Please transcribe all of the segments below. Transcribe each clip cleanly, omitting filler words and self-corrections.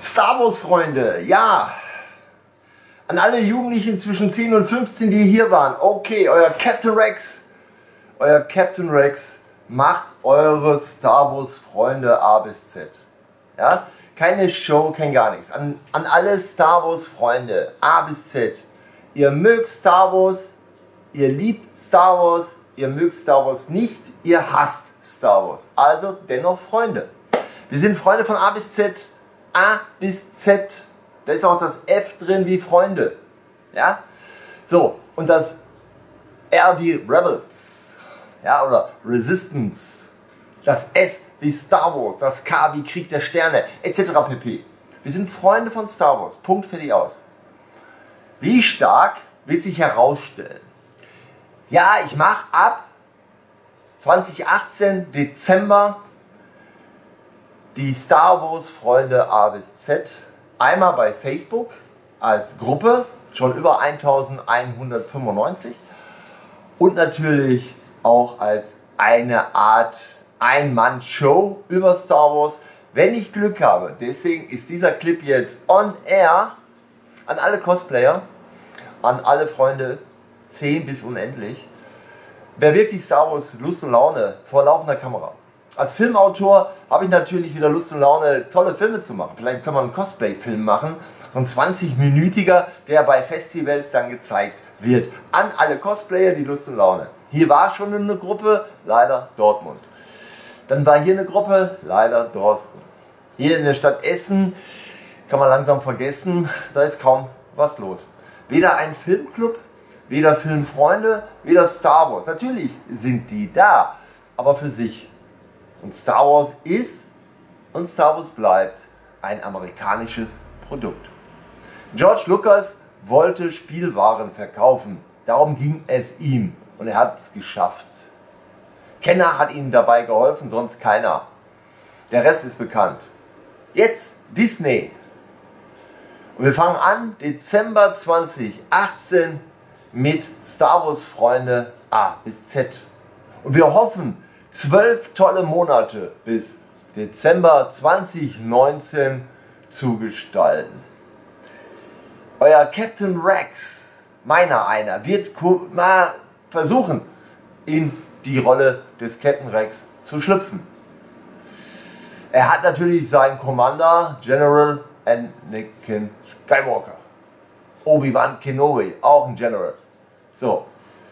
Star Wars Freunde, ja, an alle Jugendlichen zwischen 10 und 15, die hier waren, okay, euer Captain Rex macht eure Star Wars Freunde A bis Z, ja, keine Show, kein gar nichts, an alle Star Wars Freunde A bis Z, ihr mögt Star Wars, ihr liebt Star Wars, ihr mögt Star Wars nicht, ihr hasst Star Wars, also dennoch Freunde. Wir sind Freunde von A bis Z, A bis Z, da ist auch das F drin wie Freunde, ja, so, und das R wie Rebels, ja, oder Resistance, das S wie Star Wars, das K wie Krieg der Sterne, etc. pp. Wir sind Freunde von Star Wars, Punkt, fertig, aus. Wie stark wird sich herausstellen. Ja, ich mache ab 2018 Dezember die Star Wars Freunde A bis Z einmal bei Facebook als Gruppe, schon über 1195, und natürlich auch als eine Art Ein-Mann-Show über Star Wars, wenn ich Glück habe. Deswegen ist dieser Clip jetzt on air an alle Cosplayer, an alle Freunde, 10 bis unendlich. Wer wirklich Star Wars Lust und Laune vor laufender Kamera. Als Filmautor habe ich natürlich wieder Lust und Laune, tolle Filme zu machen. Vielleicht können wir einen Cosplay-Film machen, so ein 20-minütiger, der bei Festivals dann gezeigt wird. An alle Cosplayer, die Lust und Laune. Hier war schon eine Gruppe, leider Dortmund. Dann war hier eine Gruppe, leider Dorsten. Hier in der Stadt Essen kann man langsam vergessen, da ist kaum was los. Weder ein Filmclub, weder Filmfreunde, weder Star Wars. Natürlich sind die da, aber für sich. Und Star Wars ist und Star Wars bleibt ein amerikanisches Produkt. George Lucas wollte Spielwaren verkaufen, darum ging es ihm und er hat es geschafft. Kenner hat ihm dabei geholfen, sonst keiner. Der Rest ist bekannt. Jetzt Disney. Und wir fangen an Dezember 2018 mit Star Wars Freunde A bis Z. Und wir hoffen, 12 tolle Monate bis Dezember 2019 zu gestalten. Euer Captain Rex, meiner einer, wird mal versuchen, in die Rolle des Captain Rex zu schlüpfen. Er hat natürlich seinen Commander, General Anakin Skywalker. Obi-Wan Kenobi, auch ein General. So,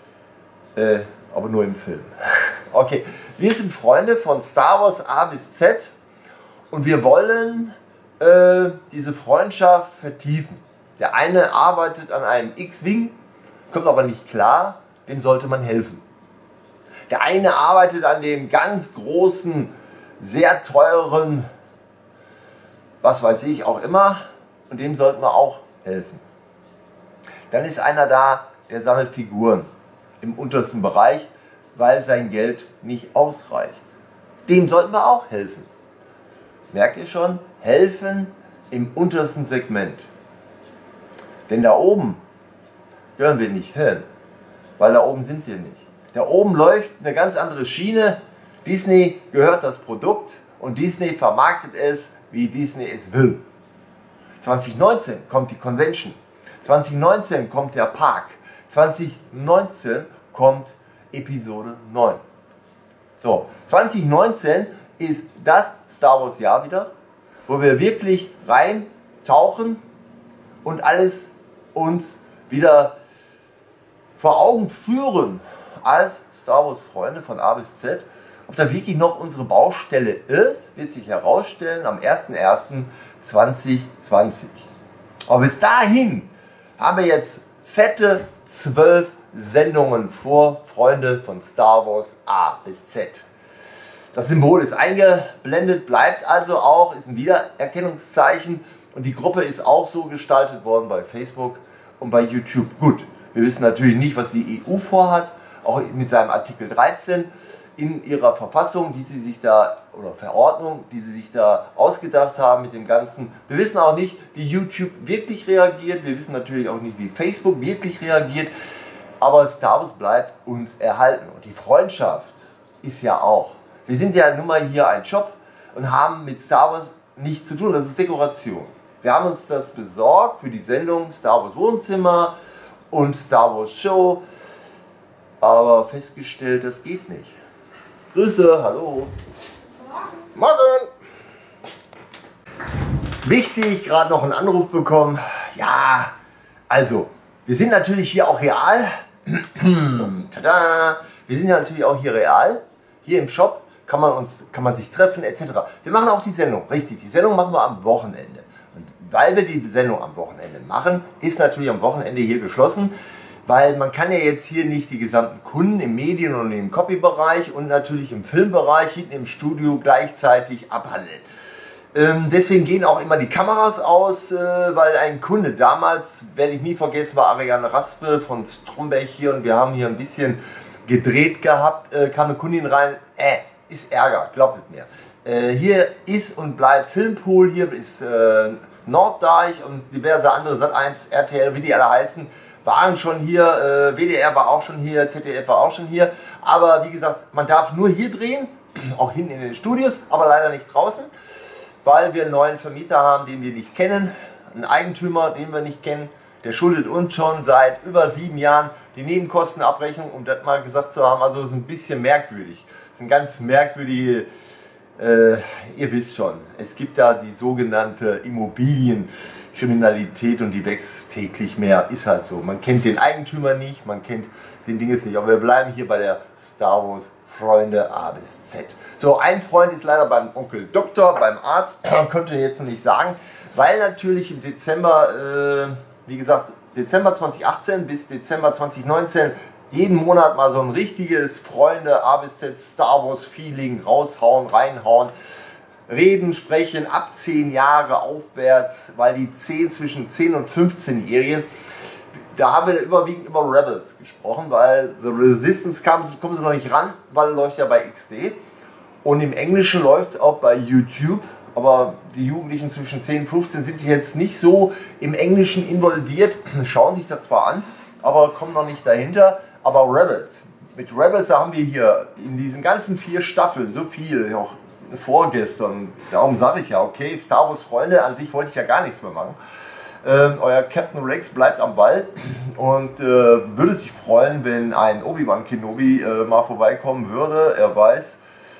aber nur im Film. Okay, wir sind Freunde von Star Wars A bis Z und wir wollen diese Freundschaft vertiefen. Der eine arbeitet an einem X-Wing, kommt aber nicht klar, dem sollte man helfen. Der eine arbeitet an dem ganz großen, sehr teuren, was weiß ich auch immer, und dem sollten wir auch helfen. Dann ist einer da, der sammelt Figuren im untersten Bereich, weil sein Geld nicht ausreicht. Dem sollten wir auch helfen. Merkt ihr schon? Helfen im untersten Segment. Denn da oben gehören wir nicht hin, weil da oben sind wir nicht. Da oben läuft eine ganz andere Schiene. Disney gehört das Produkt und Disney vermarktet es, wie Disney es will. 2019 kommt die Convention. 2019 kommt der Park. 2019 kommt Episode 9. So, 2019 ist das Star Wars Jahr wieder, wo wir wirklich reintauchen und alles uns wieder vor Augen führen als Star Wars Freunde von A bis Z. Ob da wirklich noch unsere Baustelle ist, wird sich herausstellen am 01.01.2020. Aber bis dahin haben wir jetzt fette 12 Sendungen vor, Freunde von Star Wars A bis Z. Das Symbol ist eingeblendet, bleibt also auch, ist ein Wiedererkennungszeichen und die Gruppe ist auch so gestaltet worden bei Facebook und bei YouTube. Gut, wir wissen natürlich nicht, was die EU vorhat, auch mit seinem Artikel 13 in ihrer Verfassung, die sie sich da, oder Verordnung, die sie sich da ausgedacht haben mit dem Ganzen. Wir wissen auch nicht, wie YouTube wirklich reagiert, wir wissen natürlich auch nicht, wie Facebook wirklich reagiert, aber Star Wars bleibt uns erhalten und die Freundschaft ist ja auch. Wir sind ja nun mal hier ein Shop und haben mit Star Wars nichts zu tun, das ist Dekoration. Wir haben uns das besorgt für die Sendung Star Wars Wohnzimmer und Star Wars Show, aber festgestellt, das geht nicht. Grüße, hallo. Morgen. Wichtig, gerade noch einen Anruf bekommen. Ja, also, wir sind natürlich hier auch real. Tada! Wir sind ja natürlich auch hier real. Hier im Shop kann man sich treffen etc. Wir machen auch die Sendung, richtig. Die Sendung machen wir am Wochenende. Und weil wir die Sendung am Wochenende machen, ist natürlich am Wochenende hier geschlossen. Weil man kann ja jetzt hier nicht die gesamten Kunden im Medien- und im Copy-Bereich und natürlich im Filmbereich hinten im Studio gleichzeitig abhandeln. Deswegen gehen auch immer die Kameras aus, weil ein Kunde damals, werde ich nie vergessen, war Ariane Raspe von Stromberg hier und wir haben hier ein bisschen gedreht gehabt, kam eine Kundin rein, ist Ärger, glaubt es mir. Hier ist und bleibt Filmpool, hier ist Norddeich und diverse andere, Sat1, RTL, wie die alle heißen, waren schon hier, WDR war auch schon hier, ZDF war auch schon hier, aber wie gesagt, man darf nur hier drehen, auch hinten in den Studios, aber leider nicht draußen, weil wir einen neuen Vermieter haben, den wir nicht kennen, einen Eigentümer, den wir nicht kennen, der schuldet uns schon seit über 7 Jahren die Nebenkostenabrechnung, um das mal gesagt zu haben, also es ist ein bisschen merkwürdig, es ist ein ganz merkwürdige, ihr wisst schon, es gibt da die sogenannte Immobilienkriminalität und die wächst täglich mehr, ist halt so. Man kennt den Eigentümer nicht, man kennt den Dinges nicht, aber wir bleiben hier bei der Star Wars Freunde A bis Z. So, ein Freund ist leider beim Onkel Doktor, beim Arzt, konnte jetzt noch nicht sagen, weil natürlich im Dezember, wie gesagt, Dezember 2018 bis Dezember 2019 jeden Monat mal so ein richtiges Freunde A bis Z Star Wars Feeling raushauen, reinhauen, reden, sprechen ab 10 Jahre aufwärts, weil die zwischen 10 und 15-Jährigen, da haben wir überwiegend über Rebels gesprochen, weil The Resistance kommen sie noch nicht ran, weil es läuft ja bei XD. Und im Englischen läuft es auch bei YouTube, aber die Jugendlichen zwischen 10 und 15 sind jetzt nicht so im Englischen involviert, schauen sich das zwar an, aber kommen noch nicht dahinter. Aber Rebels, mit Rebels haben wir hier in diesen ganzen 4 Staffeln so viel, auch vorgestern, darum sage ich ja, okay, Star Wars Freunde, an sich wollte ich ja gar nichts mehr machen. Euer Captain Rex bleibt am Ball und würde sich freuen, wenn ein Obi-Wan Kenobi mal vorbeikommen würde. Er weiß,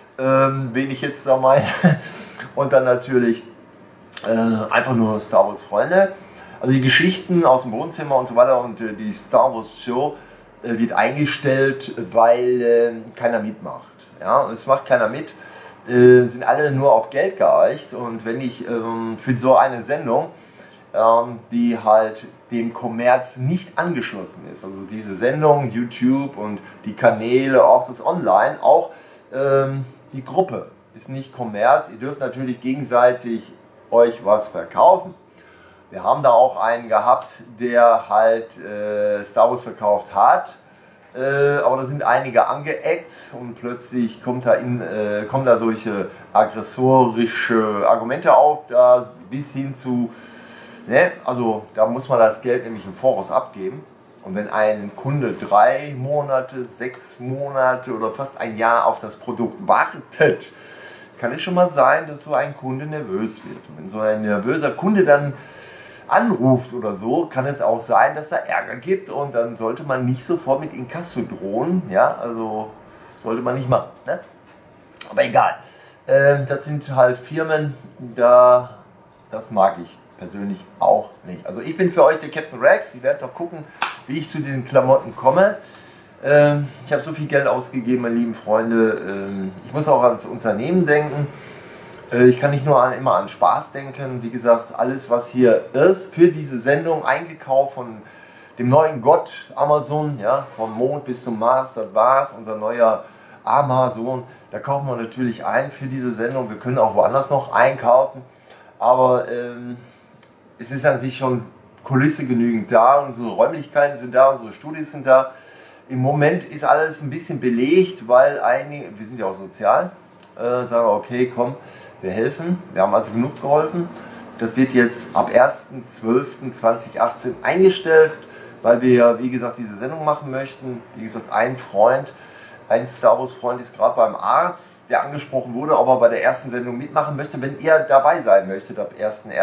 wen ich jetzt da meine. Und dann natürlich einfach nur Star Wars Freunde. Also die Geschichten aus dem Wohnzimmer und so weiter und die Star Wars Show wird eingestellt, weil keiner mitmacht. Ja, es macht keiner mit, sind alle nur auf Geld geeicht und wenn ich für so eine Sendung, die halt dem Kommerz nicht angeschlossen ist, also diese Sendung, YouTube und die Kanäle, auch das Online, auch die Gruppe ist nicht Kommerz, ihr dürft natürlich gegenseitig euch was verkaufen. Wir haben da auch einen gehabt, der halt Star Wars verkauft hat, aber da sind einige angeeckt und plötzlich kommen da solche aggressorische Argumente auf, da bis hin zu, ne, also da muss man das Geld nämlich im Voraus abgeben. Und wenn ein Kunde 3 Monate, 6 Monate oder fast ein Jahr auf das Produkt wartet, kann es schon mal sein, dass so ein Kunde nervös wird. Und wenn so ein nervöser Kunde dann anruft oder so, kann es auch sein, dass da Ärger gibt und dann sollte man nicht sofort mit Inkasso drohen, ja, also sollte man nicht machen, ne? Aber egal, das sind halt Firmen, das mag ich persönlich auch nicht. Also ich bin für euch der Captain Rex, ich werde noch gucken, wie ich zu diesen Klamotten komme. Ich habe so viel Geld ausgegeben, meine lieben Freunde, ich muss auch ans Unternehmen denken. Ich kann nicht nur immer an Spaß denken, wie gesagt, alles was hier ist, für diese Sendung eingekauft von dem neuen Gott Amazon, ja, vom Mond bis zum Mars, das war's, unser neuer Amazon, da kaufen wir natürlich ein für diese Sendung, wir können auch woanders noch einkaufen, aber es ist an sich schon Kulisse genügend da, unsere Räumlichkeiten sind da, unsere Studios sind da. Im Moment ist alles ein bisschen belegt, weil einige, wir sind ja auch sozial, sagen wir, okay, komm, wir helfen, wir haben also genug geholfen. Das wird jetzt ab 1.12.2018 eingestellt, weil wir ja, wie gesagt, diese Sendung machen möchten. Wie gesagt, ein Freund Ein Star Wars Freund ist gerade beim Arzt, der angesprochen wurde, ob er bei der ersten Sendung mitmachen möchte. Wenn ihr dabei sein möchtet, ab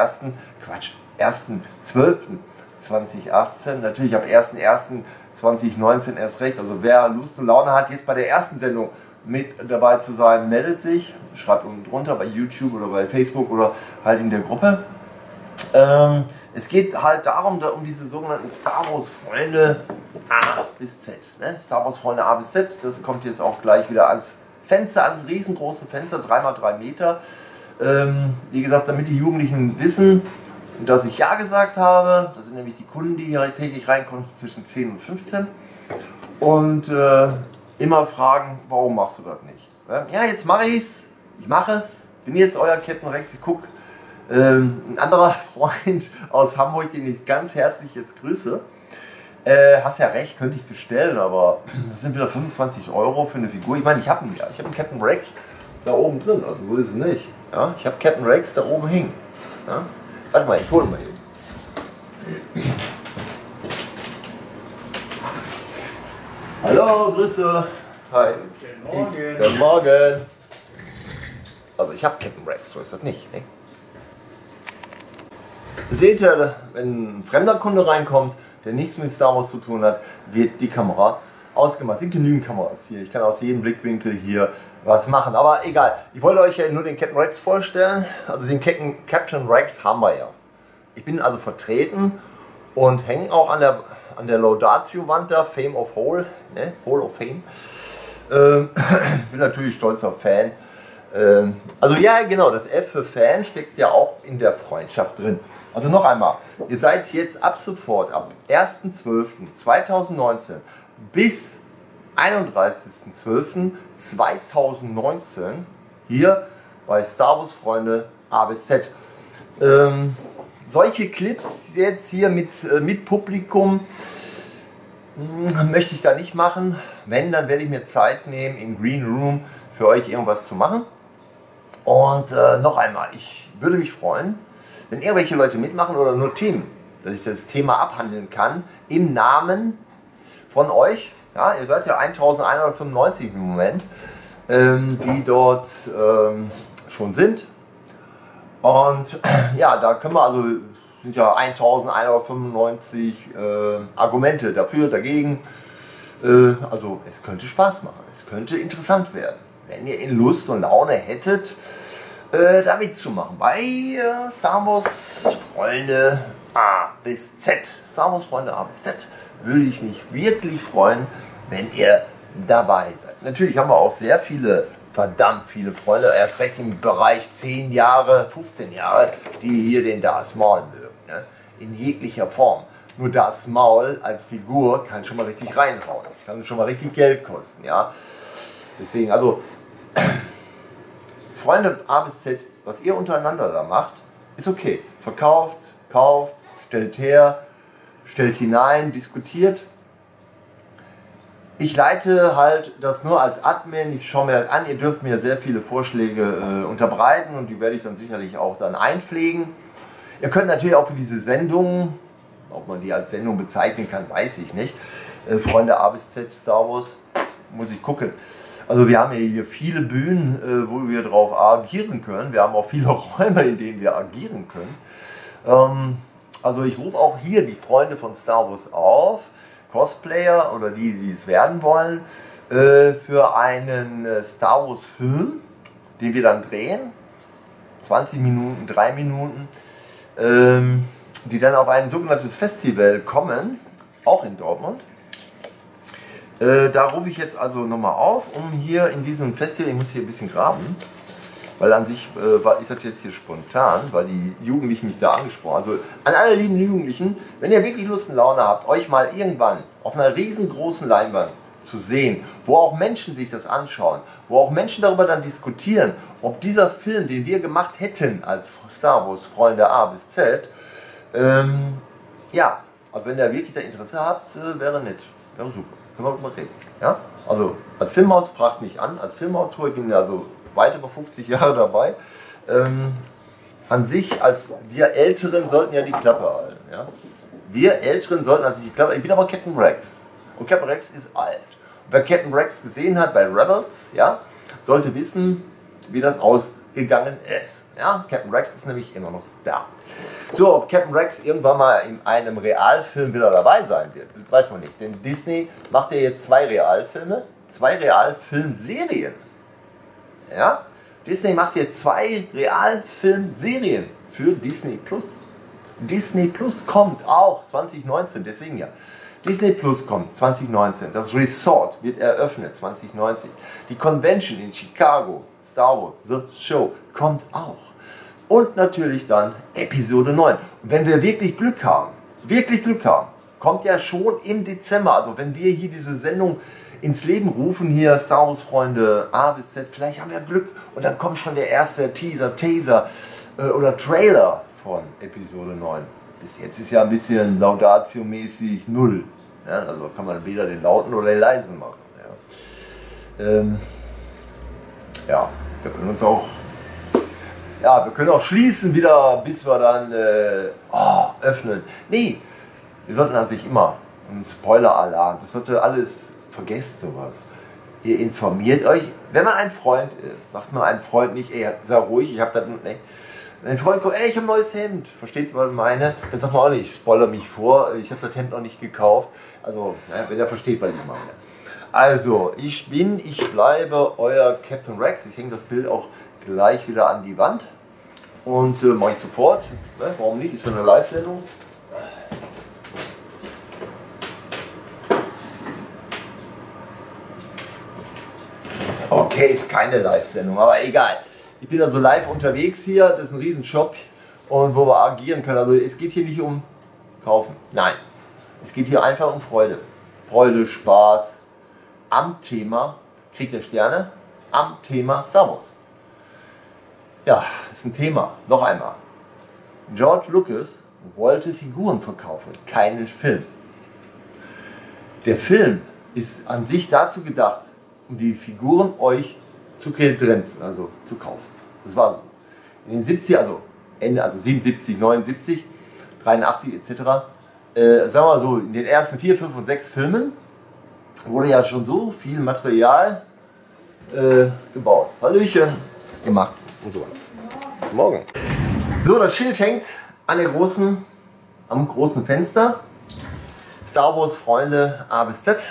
1.12.2018, natürlich ab 1.1.2019 erst recht. Also wer Lust und Laune hat, jetzt bei der ersten Sendung mit dabei zu sein, meldet sich. Schreibt unten drunter bei YouTube oder bei Facebook oder halt in der Gruppe. Es geht halt darum, um diese sogenannten Star Wars Freunde A bis Z. Ne? Star Wars Freunde A bis Z, das kommt jetzt auch gleich wieder ans Fenster, ans riesengroße Fenster, 3x3 Meter. Wie gesagt, damit die Jugendlichen wissen, dass ich Ja gesagt habe. Das sind nämlich die Kunden, die hier täglich reinkommen, zwischen 10 und 15. Und immer fragen, warum machst du das nicht? Ja, jetzt mache ich's. Ich mache es. Bin jetzt euer Captain Rex. Ich gucke. Ein anderer Freund aus Hamburg, den ich ganz herzlich jetzt grüße. Hast ja recht, könnte ich bestellen, aber das sind wieder 25 € für eine Figur. Ich meine, ich habe ihn ja. Ich habe einen Captain Rex da oben drin, also so ist es nicht. Ja? Ich habe Captain Rex da oben hängen. Ja? Warte mal, ich hole mal eben. Hallo, Grüße. Hi. Guten Morgen. Guten Morgen. Also ich habe Captain Rex, so ist das nicht. Ne? Seht ihr, wenn ein fremder Kunde reinkommt, der nichts mit Star Wars zu tun hat, wird die Kamera ausgemacht. Es sind genügend Kameras hier. Ich kann aus jedem Blickwinkel hier was machen. Aber egal, ich wollte euch ja nur den Captain Rex vorstellen. Also den Captain Rex haben wir ja. Ich bin also vertreten und hänge auch an der Laudatio-Wand da, Fame of Hole, ne? Hole of Fame. Ich bin natürlich stolzer Fan. Also ja, genau, das F für Fan steckt ja auch in der Freundschaft drin. Also noch einmal, ihr seid jetzt ab sofort, ab 1.12.2019 bis 31.12.2019 hier bei Star Wars Freunde A bis Z. Solche Clips jetzt hier mit Publikum möchte ich da nicht machen. Wenn, dann werde ich mir Zeit nehmen, im Green Room für euch irgendwas zu machen. Und noch einmal, ich würde mich freuen, wenn irgendwelche Leute mitmachen oder nur Themen, dass ich das Thema abhandeln kann, im Namen von euch. Ja, ihr seid ja 1195 im Moment, die dort schon sind. Und ja, da können wir also, sind ja 1195 Argumente dafür, dagegen. Also es könnte Spaß machen, es könnte interessant werden, wenn ihr in Lust und Laune hättet, da mitzumachen bei Star Wars Freunde A bis Z. Star Wars Freunde A bis Z würde ich mich wirklich freuen, wenn ihr dabei seid. Natürlich haben wir auch sehr viele, verdammt viele Freunde, erst recht im Bereich 10 Jahre, 15 Jahre, die hier den Darth Maul mögen, ne? In jeglicher Form. Nur Darth Maul als Figur kann schon mal richtig reinhauen, kann schon mal richtig Geld kosten, ja. Deswegen, also Freunde A bis Z, was ihr untereinander da macht, ist okay. Verkauft, kauft, stellt her, stellt hinein, diskutiert. Ich leite halt das nur als Admin, ich schaue mir das an, ihr dürft mir sehr viele Vorschläge unterbreiten und die werde ich dann sicherlich auch dann einpflegen. Ihr könnt natürlich auch für diese Sendungen, ob man die als Sendung bezeichnen kann, weiß ich nicht. Freunde A bis Z Star Wars, muss ich gucken. Also wir haben ja hier viele Bühnen, wo wir drauf agieren können. Wir haben auch viele Räume, in denen wir agieren können. Also ich rufe auch hier die Freunde von Star Wars auf, Cosplayer oder die, die es werden wollen, für einen Star Wars Film, den wir dann drehen. 20 Minuten, 3 Minuten. Die dann auf ein sogenanntes Festival kommen, auch in Dortmund. Da rufe ich jetzt also nochmal auf, um hier in diesem Festival, ich muss hier ein bisschen graben, weil an sich ist das jetzt hier spontan, weil die Jugendlichen mich da angesprochen haben. Also an alle lieben Jugendlichen, wenn ihr wirklich Lust und Laune habt, euch mal irgendwann auf einer riesengroßen Leinwand zu sehen, wo auch Menschen sich das anschauen, wo auch Menschen darüber dann diskutieren, ob dieser Film, den wir gemacht hätten als Star Wars Freunde A bis Z, ja, also wenn ihr wirklich da Interesse habt, wäre nett, wäre super, können wir mal reden. Ja? Also als Filmautor, fragt mich an, als Filmautor, ich bin ja so weit über 50 Jahre dabei, an sich, als wir Älteren sollten ja die Klappe halten. Ja? Wir Älteren sollten an sich die Klappe, ich bin aber Captain Rex und Captain Rex ist alt. Wer Captain Rex gesehen hat bei Rebels, ja, sollte wissen, wie das ausgegangen ist. Ja, Captain Rex ist nämlich immer noch da. So, ob Captain Rex irgendwann mal in einem Realfilm wieder dabei sein wird, weiß man nicht. Denn Disney macht ja jetzt 2 Realfilme, 2 Realfilmserien. Ja, Disney macht jetzt 2 Realfilmserien für Disney Plus. Disney Plus kommt auch 2019, deswegen ja. Disney Plus kommt 2019, das Resort wird eröffnet 2019, die Convention in Chicago, Star Wars, The Show, kommt auch. Und natürlich dann Episode 9. Und wenn wir wirklich Glück haben, kommt ja schon im Dezember, also wenn wir hier diese Sendung ins Leben rufen, hier Star Wars Freunde A bis Z, vielleicht haben wir Glück und dann kommt schon der erste Teaser oder Trailer von Episode 9. Bis jetzt ist ja ein bisschen Laudatio-mäßig 0. Ja, also kann man weder den lauten oder den leisen machen. Ja, wir können uns auch, ja, wir können auch schließen wieder, bis wir dann öffnen. Nee, wir sollten an sich immer einen Spoiler-Alarm, das sollte alles, vergesst sowas. Ihr informiert euch, wenn man ein Freund ist, sagt man einem Freund nicht, ey, sei ruhig, ich hab das, ne. Ein Freund kommt, ey, ich habe ein neues Hemd, versteht, was ich meine? Dann sagt man auch nicht, ich spoiler mich vor, ich habe das Hemd noch nicht gekauft. Also, ja, wenn er versteht, was ich meine. Also, ich bleibe euer Captain Rex. Ich hänge das Bild auch gleich wieder an die Wand. Und mache ich sofort. Ne? Warum nicht? Ist schon eine Live-Sendung. Okay, ist keine Live-Sendung, aber egal. Ich bin also live unterwegs hier, das ist ein Riesenshop und wo wir agieren können. Also es geht hier nicht um kaufen, nein. Es geht hier einfach um Freude. Freude, Spaß am Thema Krieg der Sterne, am Thema Star Wars. Ja, ist ein Thema. Noch einmal. George Lucas wollte Figuren verkaufen, keinen Film. Der Film ist an sich dazu gedacht, um die Figuren euch zu kredenzen, also zu kaufen. Das war so. In den 70er, also Ende, also 77, 79, 83 etc., sagen wir mal so, in den ersten 4, 5 und 6 Filmen wurde ja schon so viel Material gebaut. Hallöchen, gemacht und so weiter. Morgen. So, das Schild hängt an der am großen Fenster. Star Wars Freunde A bis Z.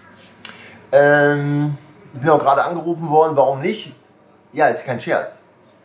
Ich bin auch gerade angerufen worden, warum nicht? Ja, ist kein Scherz.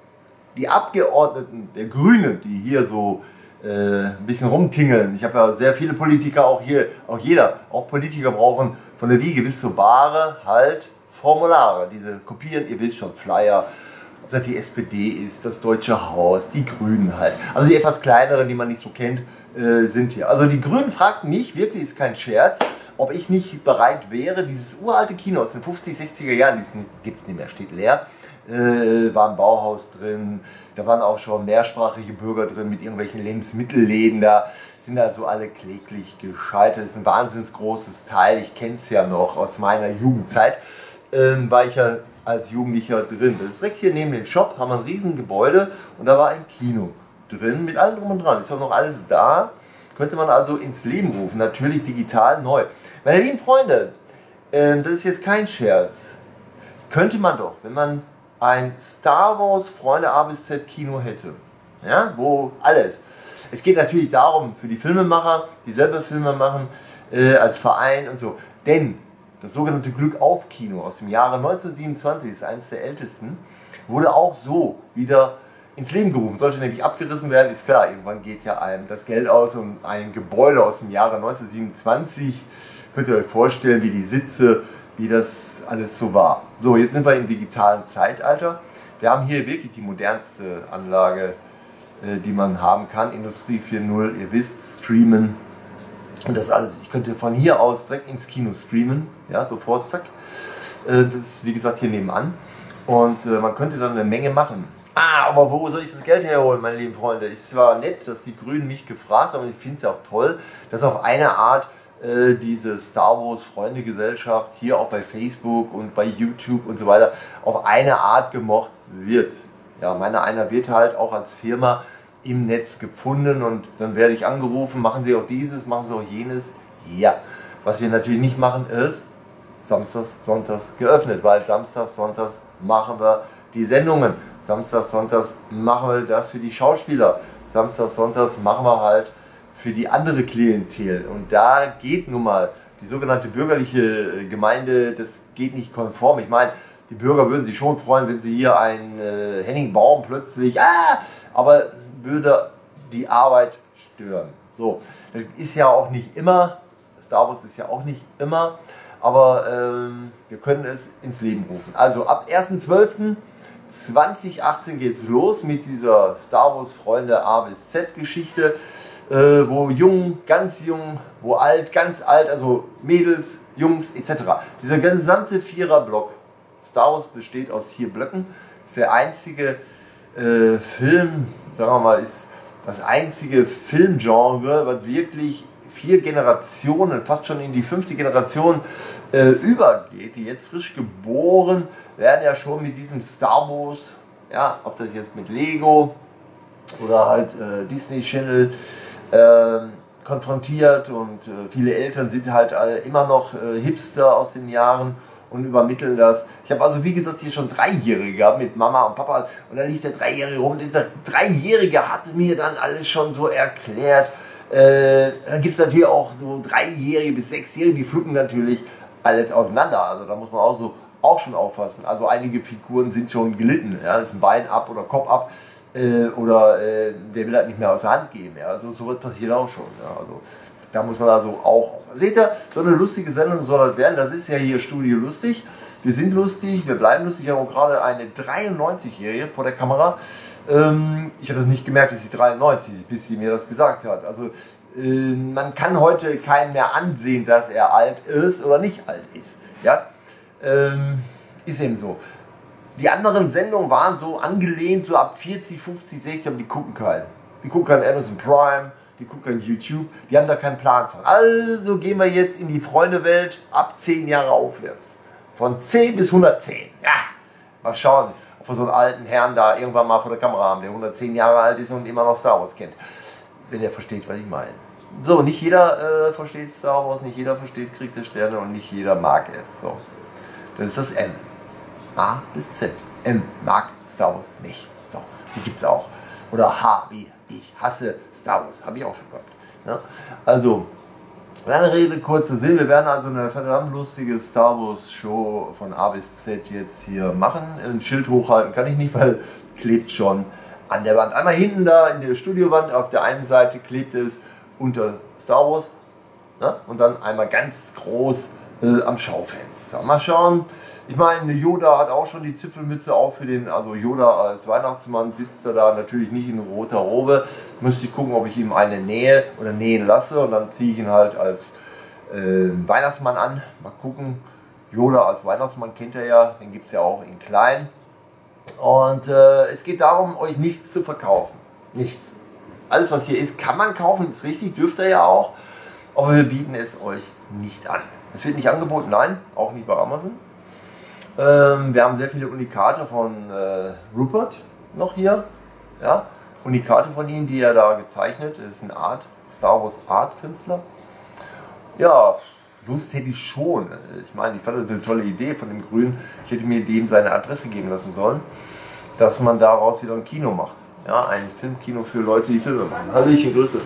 Die Abgeordneten der Grünen, die hier so ein bisschen rumtingeln, ich habe ja sehr viele Politiker auch hier, auch Politiker brauchen von der Wiege bis zur Bahre halt Formulare, diese kopieren, ihr wisst schon, Flyer, ob das die SPD ist, das Deutsche Haus, die Grünen halt. Also die etwas kleineren, die man nicht so kennt, sind hier. Also die Grünen fragten mich, wirklich ist kein Scherz, ob ich nicht bereit wäre, dieses uralte Kino aus den 50, 60er Jahren, gibt es nicht mehr, steht leer, war ein Bauhaus drin, da waren auch schon mehrsprachige Bürger drin mit irgendwelchen Lebensmittelläden, da sind also alle kläglich gescheitert, das ist ein wahnsinnig großes Teil, ich kenne es ja noch aus meiner Jugendzeit, war ich ja als Jugendlicher drin. Das ist direkt hier neben dem Shop, haben wir ein riesen Gebäude und da war ein Kino drin mit allem drum und dran, ist auch noch alles da. Könnte man also ins Leben rufen, natürlich digital neu. Meine lieben Freunde, das ist jetzt kein Scherz, könnte man doch, wenn man ein Star Wars Freunde A bis Z Kino hätte, ja, wo alles, es geht natürlich darum, für die Filmemacher, die selber Filme machen, als Verein und so, denn das sogenannte Glück auf Kino aus dem Jahre 1927, ist eines der ältesten, wurde auch so wieder ins Leben gerufen. Sollte nämlich abgerissen werden, ist klar, irgendwann geht ja einem das Geld aus und ein Gebäude aus dem Jahre 1927, könnt ihr euch vorstellen, wie die Sitze, wie das alles so war. So, jetzt sind wir im digitalen Zeitalter. Wir haben hier wirklich die modernste Anlage, die man haben kann, Industrie 4.0, ihr wisst, streamen und das alles. Ich könnte von hier aus direkt ins Kino streamen, ja, sofort, zack. Das ist wie gesagt hier nebenan und man könnte dann eine Menge machen. Aber wo soll ich das Geld herholen, meine lieben Freunde? Es war nett, dass die Grünen mich gefragt haben, und ich finde es ja auch toll, dass auf eine Art diese Star Wars Freunde Gesellschaft hier auch bei Facebook und bei YouTube und so weiter auf eine Art gemocht wird. Ja, meiner einer wird halt auch als Firma im Netz gefunden und dann werde ich angerufen, machen Sie auch dieses, machen Sie auch jenes. Ja, was wir natürlich nicht machen ist samstags, sonntags geöffnet, weil samstags, sonntags machen wir die Sendungen. Samstags, sonntags machen wir das für die Schauspieler. Samstags, sonntags machen wir halt für die andere Klientel. Und da geht nun mal die sogenannte bürgerliche Gemeinde, das geht nicht konform. Ich meine, die Bürger würden sich schon freuen, wenn sie hier einen Henning Baum plötzlich, aber würde die Arbeit stören. So, das ist ja auch nicht immer, Star Wars ist ja auch nicht immer, aber wir können es ins Leben rufen. Also ab 1.12.2018 geht es los mit dieser Star Wars Freunde A bis Z Geschichte, wo jung, ganz jung, wo alt, ganz alt, also Mädels, Jungs etc. Dieser gesamte Vierer-Block Star Wars besteht aus 4 Blöcken. Das ist der einzige Film, sagen wir mal, ist das einzige Filmgenre, was wirklich 4 Generationen, fast schon in die 5. Generation übergeht. Die jetzt frisch geboren werden ja schon mit diesem Star Wars, ja, ob das jetzt mit Lego oder halt Disney Channel konfrontiert, und viele Eltern sind halt immer noch Hipster aus den Jahren und übermitteln das. Ich habe also, wie gesagt, hier schon 3-Jährige gehabt mit Mama und Papa, und da liegt der 3-Jährige rum. Und der 3-Jährige hatte mir dann alles schon so erklärt. Dann gibt es natürlich auch so 3-Jährige bis 6-Jährige, die pflücken natürlich alles auseinander. Also da muss man auch schon aufpassen. Also einige Figuren sind schon gelitten. Ja? Das ist ein Bein ab oder Kopf ab. Oder der will halt nicht mehr aus der Hand geben. Ja? Also sowas passiert auch schon. Ja? Also da muss man also auch. Seht ihr, so eine lustige Sendung soll das werden. Das ist ja hier Studio Lustig. Wir sind lustig, wir bleiben lustig. Ich habe auch gerade eine 93-Jährige vor der Kamera. Ich habe das nicht gemerkt, dass sie 93 ist, bis sie mir das gesagt hat. Also man kann heute keinen mehr ansehen, dass er alt ist oder nicht alt ist. Ja? Ist eben so. Die anderen Sendungen waren so angelehnt, so ab 40, 50, 60, aber die gucken keinen. Die gucken keinen Amazon Prime, die gucken keinen YouTube, die haben da keinen Plan von. Also gehen wir jetzt in die Freundewelt ab 10 Jahre aufwärts. Von 10 bis 110. Ja, mal schauen, ob wir so einen alten Herrn da irgendwann mal vor der Kamera haben, der 110 Jahre alt ist und immer noch Star Wars kennt. Wenn er versteht, was ich meine. So, nicht jeder versteht Star Wars, nicht jeder versteht Krieg der Sterne und nicht jeder mag es. So, das ist das M. A bis Z. M mag Star Wars nicht. So, die gibt es auch. Oder H wie ich hasse Star Wars. Habe ich auch schon gehabt. Ja? Also, lange Rede, kurzer Sinn. Wir werden also eine verdammt lustige Star Wars Show von A bis Z jetzt hier machen. Ein Schild hochhalten kann ich nicht, weil klebt schon an der Wand. Einmal hinten da in der Studiowand, auf der einen Seite klebt es unter Star Wars. Ja? Und dann einmal ganz groß am Schaufenster. Mal schauen. Ich meine, Yoda hat auch schon die Zipfelmütze auf für den, also Yoda als Weihnachtsmann sitzt da natürlich nicht in roter Robe. Müsste ich gucken, ob ich ihm eine nähe oder nähen lasse, und dann ziehe ich ihn halt als Weihnachtsmann an. Mal gucken. Yoda als Weihnachtsmann kennt ihr ja, den gibt es ja auch in klein. Und es geht darum, euch nichts zu verkaufen. Nichts. Alles, was hier ist, kann man kaufen, ist richtig, dürft ihr ja auch. Aber wir bieten es euch nicht an. Es wird nicht angeboten, nein, auch nicht bei Amazon. Wir haben sehr viele Unikate von Rupert noch hier. Ja? Unikate von ihm, die er da gezeichnet. Das ist ein Star Wars Art Künstler. Ja, Lust hätte ich schon. Ich meine, ich fand das eine tolle Idee von dem Grünen. Ich hätte mir dem seine Adresse geben lassen sollen, dass man daraus wieder ein Kino macht. Ja, ein Filmkino für Leute, die Filme machen. Hallöchen, Grüße.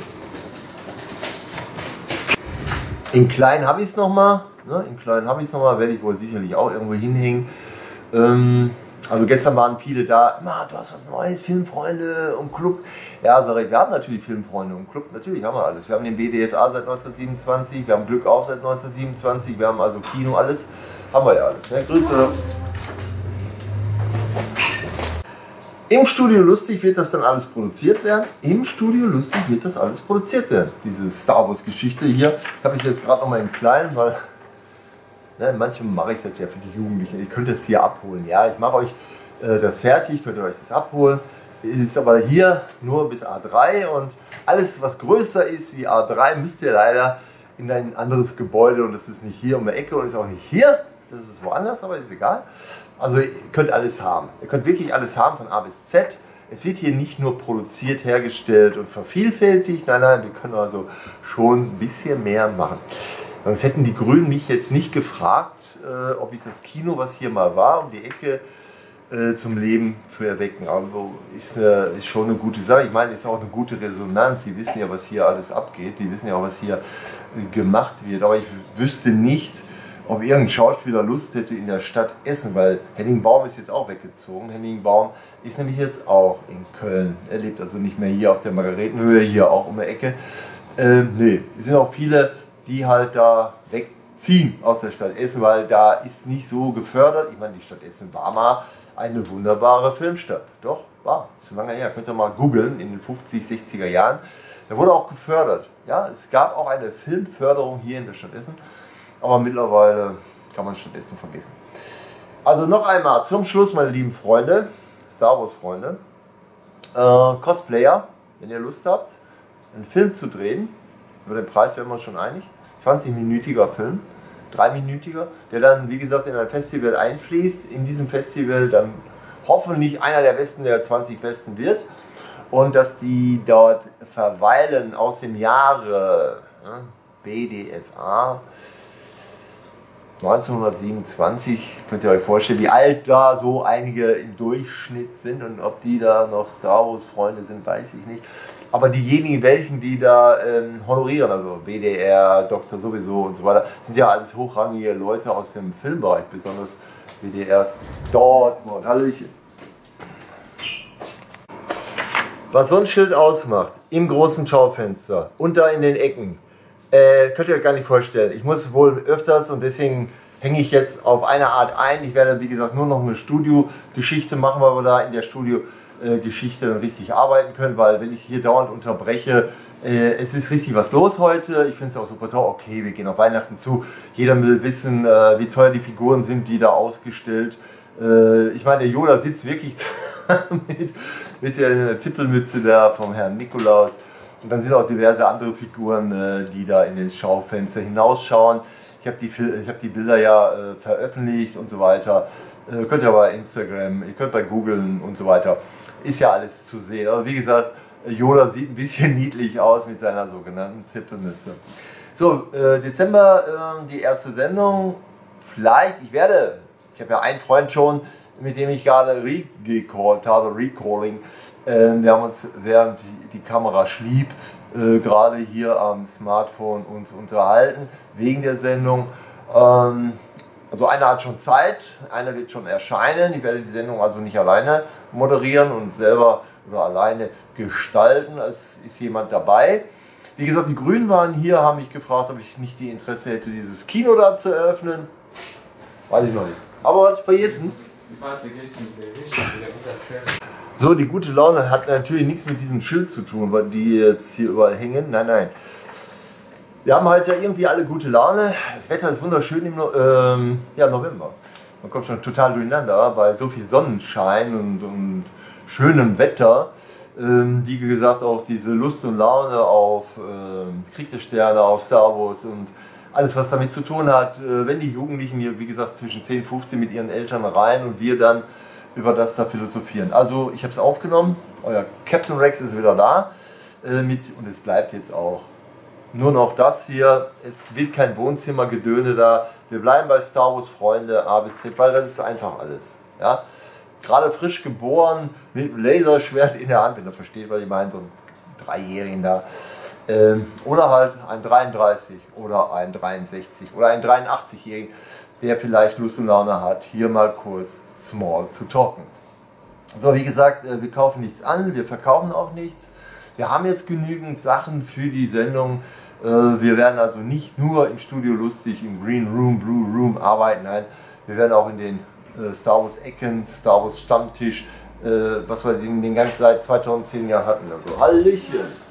In klein habe ich es nochmal. Ne, in klein habe ich es nochmal, werde ich wohl sicherlich auch irgendwo hinhängen. Also gestern waren viele da, du hast was Neues, Filmfreunde und Club. Ja, sag ich, wir haben natürlich Filmfreunde und Club, natürlich haben wir alles. Wir haben den BDFA seit 1927, wir haben Glück auf seit 1927, wir haben also Kino, alles. Haben wir ja alles. Ne? Grüße. Im Studio Lustig wird das dann alles produziert werden. Im Studio Lustig wird das alles produziert werden. Diese Star Wars Geschichte hier habe ich jetzt gerade nochmal im Kleinen, weil manchmal mache ich das ja für die Jugendlichen. Ihr könnt das hier abholen. Ja, ich mache euch das fertig, könnt ihr euch das abholen. Ist aber hier nur bis A3, und alles, was größer ist wie A3, müsst ihr leider in ein anderes Gebäude, und das ist nicht hier um die Ecke und ist auch nicht hier. Das ist woanders, aber ist egal. Also ihr könnt alles haben. Ihr könnt wirklich alles haben von A bis Z. Es wird hier nicht nur produziert, hergestellt und vervielfältigt. Nein, nein, wir können also schon ein bisschen mehr machen. Sonst hätten die Grünen mich jetzt nicht gefragt, ob ich das Kino, was hier mal war, um die Ecke zum Leben zu erwecken. Also ist schon eine gute Sache. Ich meine, ist auch eine gute Resonanz. Die wissen ja, was hier alles abgeht. Die wissen ja auch, was hier gemacht wird. Aber ich wüsste nicht, ob irgendein Schauspieler Lust hätte in der Stadt Essen, weil Henning Baum ist jetzt auch weggezogen. Henning Baum ist nämlich jetzt auch in Köln. Er lebt also nicht mehr hier auf der Margaretenhöhe, hier auch um die Ecke. Nee, es sind auch viele, die halt da wegziehen aus der Stadt Essen, weil da ist nicht so gefördert. Ich meine, die Stadt Essen war mal eine wunderbare Filmstadt. Doch, war. Ist schon lange her. Könnt ihr mal googeln, in den 50, 60er Jahren. Da wurde auch gefördert. Ja, es gab auch eine Filmförderung hier in der Stadt Essen. Aber mittlerweile kann man Stadt Essen vergessen. Also noch einmal zum Schluss, meine lieben Freunde, Star Wars Freunde, Cosplayer, wenn ihr Lust habt, einen Film zu drehen, über den Preis werden wir uns schon einig, 20-minütiger Film, 3-minütiger, der dann, wie gesagt, in ein Festival einfließt, in diesem Festival dann hoffentlich einer der Besten der 20 Besten wird und dass die dort verweilen aus dem Jahre BDFA 1927, könnt ihr euch vorstellen, wie alt da so einige im Durchschnitt sind und ob die da noch Star Wars Freunde sind, weiß ich nicht. Aber diejenigen, welchen die da honorieren, also WDR, Doktor sowieso und so weiter, sind ja alles hochrangige Leute aus dem Filmbereich, besonders WDR Dortmund. Hallöchen. Was so ein Schild ausmacht, im großen Schaufenster und da in den Ecken, könnt ihr euch gar nicht vorstellen. Ich muss wohl öfters und deswegen hänge ich jetzt auf eine Art ein. Ich werde, wie gesagt, nur noch eine Studiogeschichte machen, weil wir da in der Studiogeschichte dann richtig arbeiten können, weil wenn ich hier dauernd unterbreche, es ist richtig was los heute. Ich finde es auch super toll. Okay, wir gehen auf Weihnachten zu. Jeder will wissen, wie teuer die Figuren sind, die da ausgestellt. Ich meine, der Yoda sitzt wirklich mit der Zipfelmütze da vom Herrn Nikolaus. Und dann sind auch diverse andere Figuren, die da in das Schaufenster hinausschauen. Ich habe die Bilder ja veröffentlicht und so weiter. Könnt ihr bei Instagram, ihr könnt bei googlen und so weiter. Ist ja alles zu sehen. Aber wie gesagt, Yoda sieht ein bisschen niedlich aus mit seiner sogenannten Zipfelmütze. So, Dezember die erste Sendung. Vielleicht, ich habe ja einen Freund schon, mit dem ich gerade recallt habe, Recalling. Wir haben uns, während die Kamera schlief, gerade hier am Smartphone uns unterhalten, wegen der Sendung. Also einer hat schon Zeit, einer wird schon erscheinen. Ich werde die Sendung also nicht alleine moderieren und selber oder alleine gestalten. Es ist jemand dabei. Wie gesagt, die Grünen waren hier, haben mich gefragt, ob ich nicht die Interesse hätte, dieses Kino da zu eröffnen. Weiß ich noch nicht. Aber was vergessen? So, die gute Laune hat natürlich nichts mit diesem Schild zu tun, weil die jetzt hier überall hängen. Nein, nein. Wir haben heute ja irgendwie alle gute Laune. Das Wetter ist wunderschön im November. Man kommt schon total durcheinander bei so viel Sonnenschein und schönem Wetter. Wie gesagt, auch diese Lust und Laune auf Krieg der Sterne, auf Star Wars und alles, was damit zu tun hat. Wenn die Jugendlichen hier, wie gesagt, zwischen 10 und 15 mit ihren Eltern rein und wir dann über das da philosophieren. Also ich habe es aufgenommen, euer Captain Rex ist wieder da und es bleibt jetzt auch nur noch das hier. Es wird kein Wohnzimmergedöne da. Wir bleiben bei Star Wars Freunde A bis Z, weil das ist einfach alles. Ja? Gerade frisch geboren mit einem Laserschwert in der Hand, wenn ihr versteht, was ich meine, so ein Dreijährigen da. Oder halt ein 33 oder ein 63 oder ein 83-Jährigen, der vielleicht Lust und Laune hat, hier mal kurz small zu talken. So, wie gesagt, wir kaufen nichts an, wir verkaufen auch nichts. Wir haben jetzt genügend Sachen für die Sendung. Wir werden also nicht nur im Studio lustig, im Green Room, Blue Room arbeiten, nein, wir werden auch in den Star Wars Ecken, Star Wars Stammtisch, was wir den ganzen seit 2010 Jahren hatten. Also Hallöchen!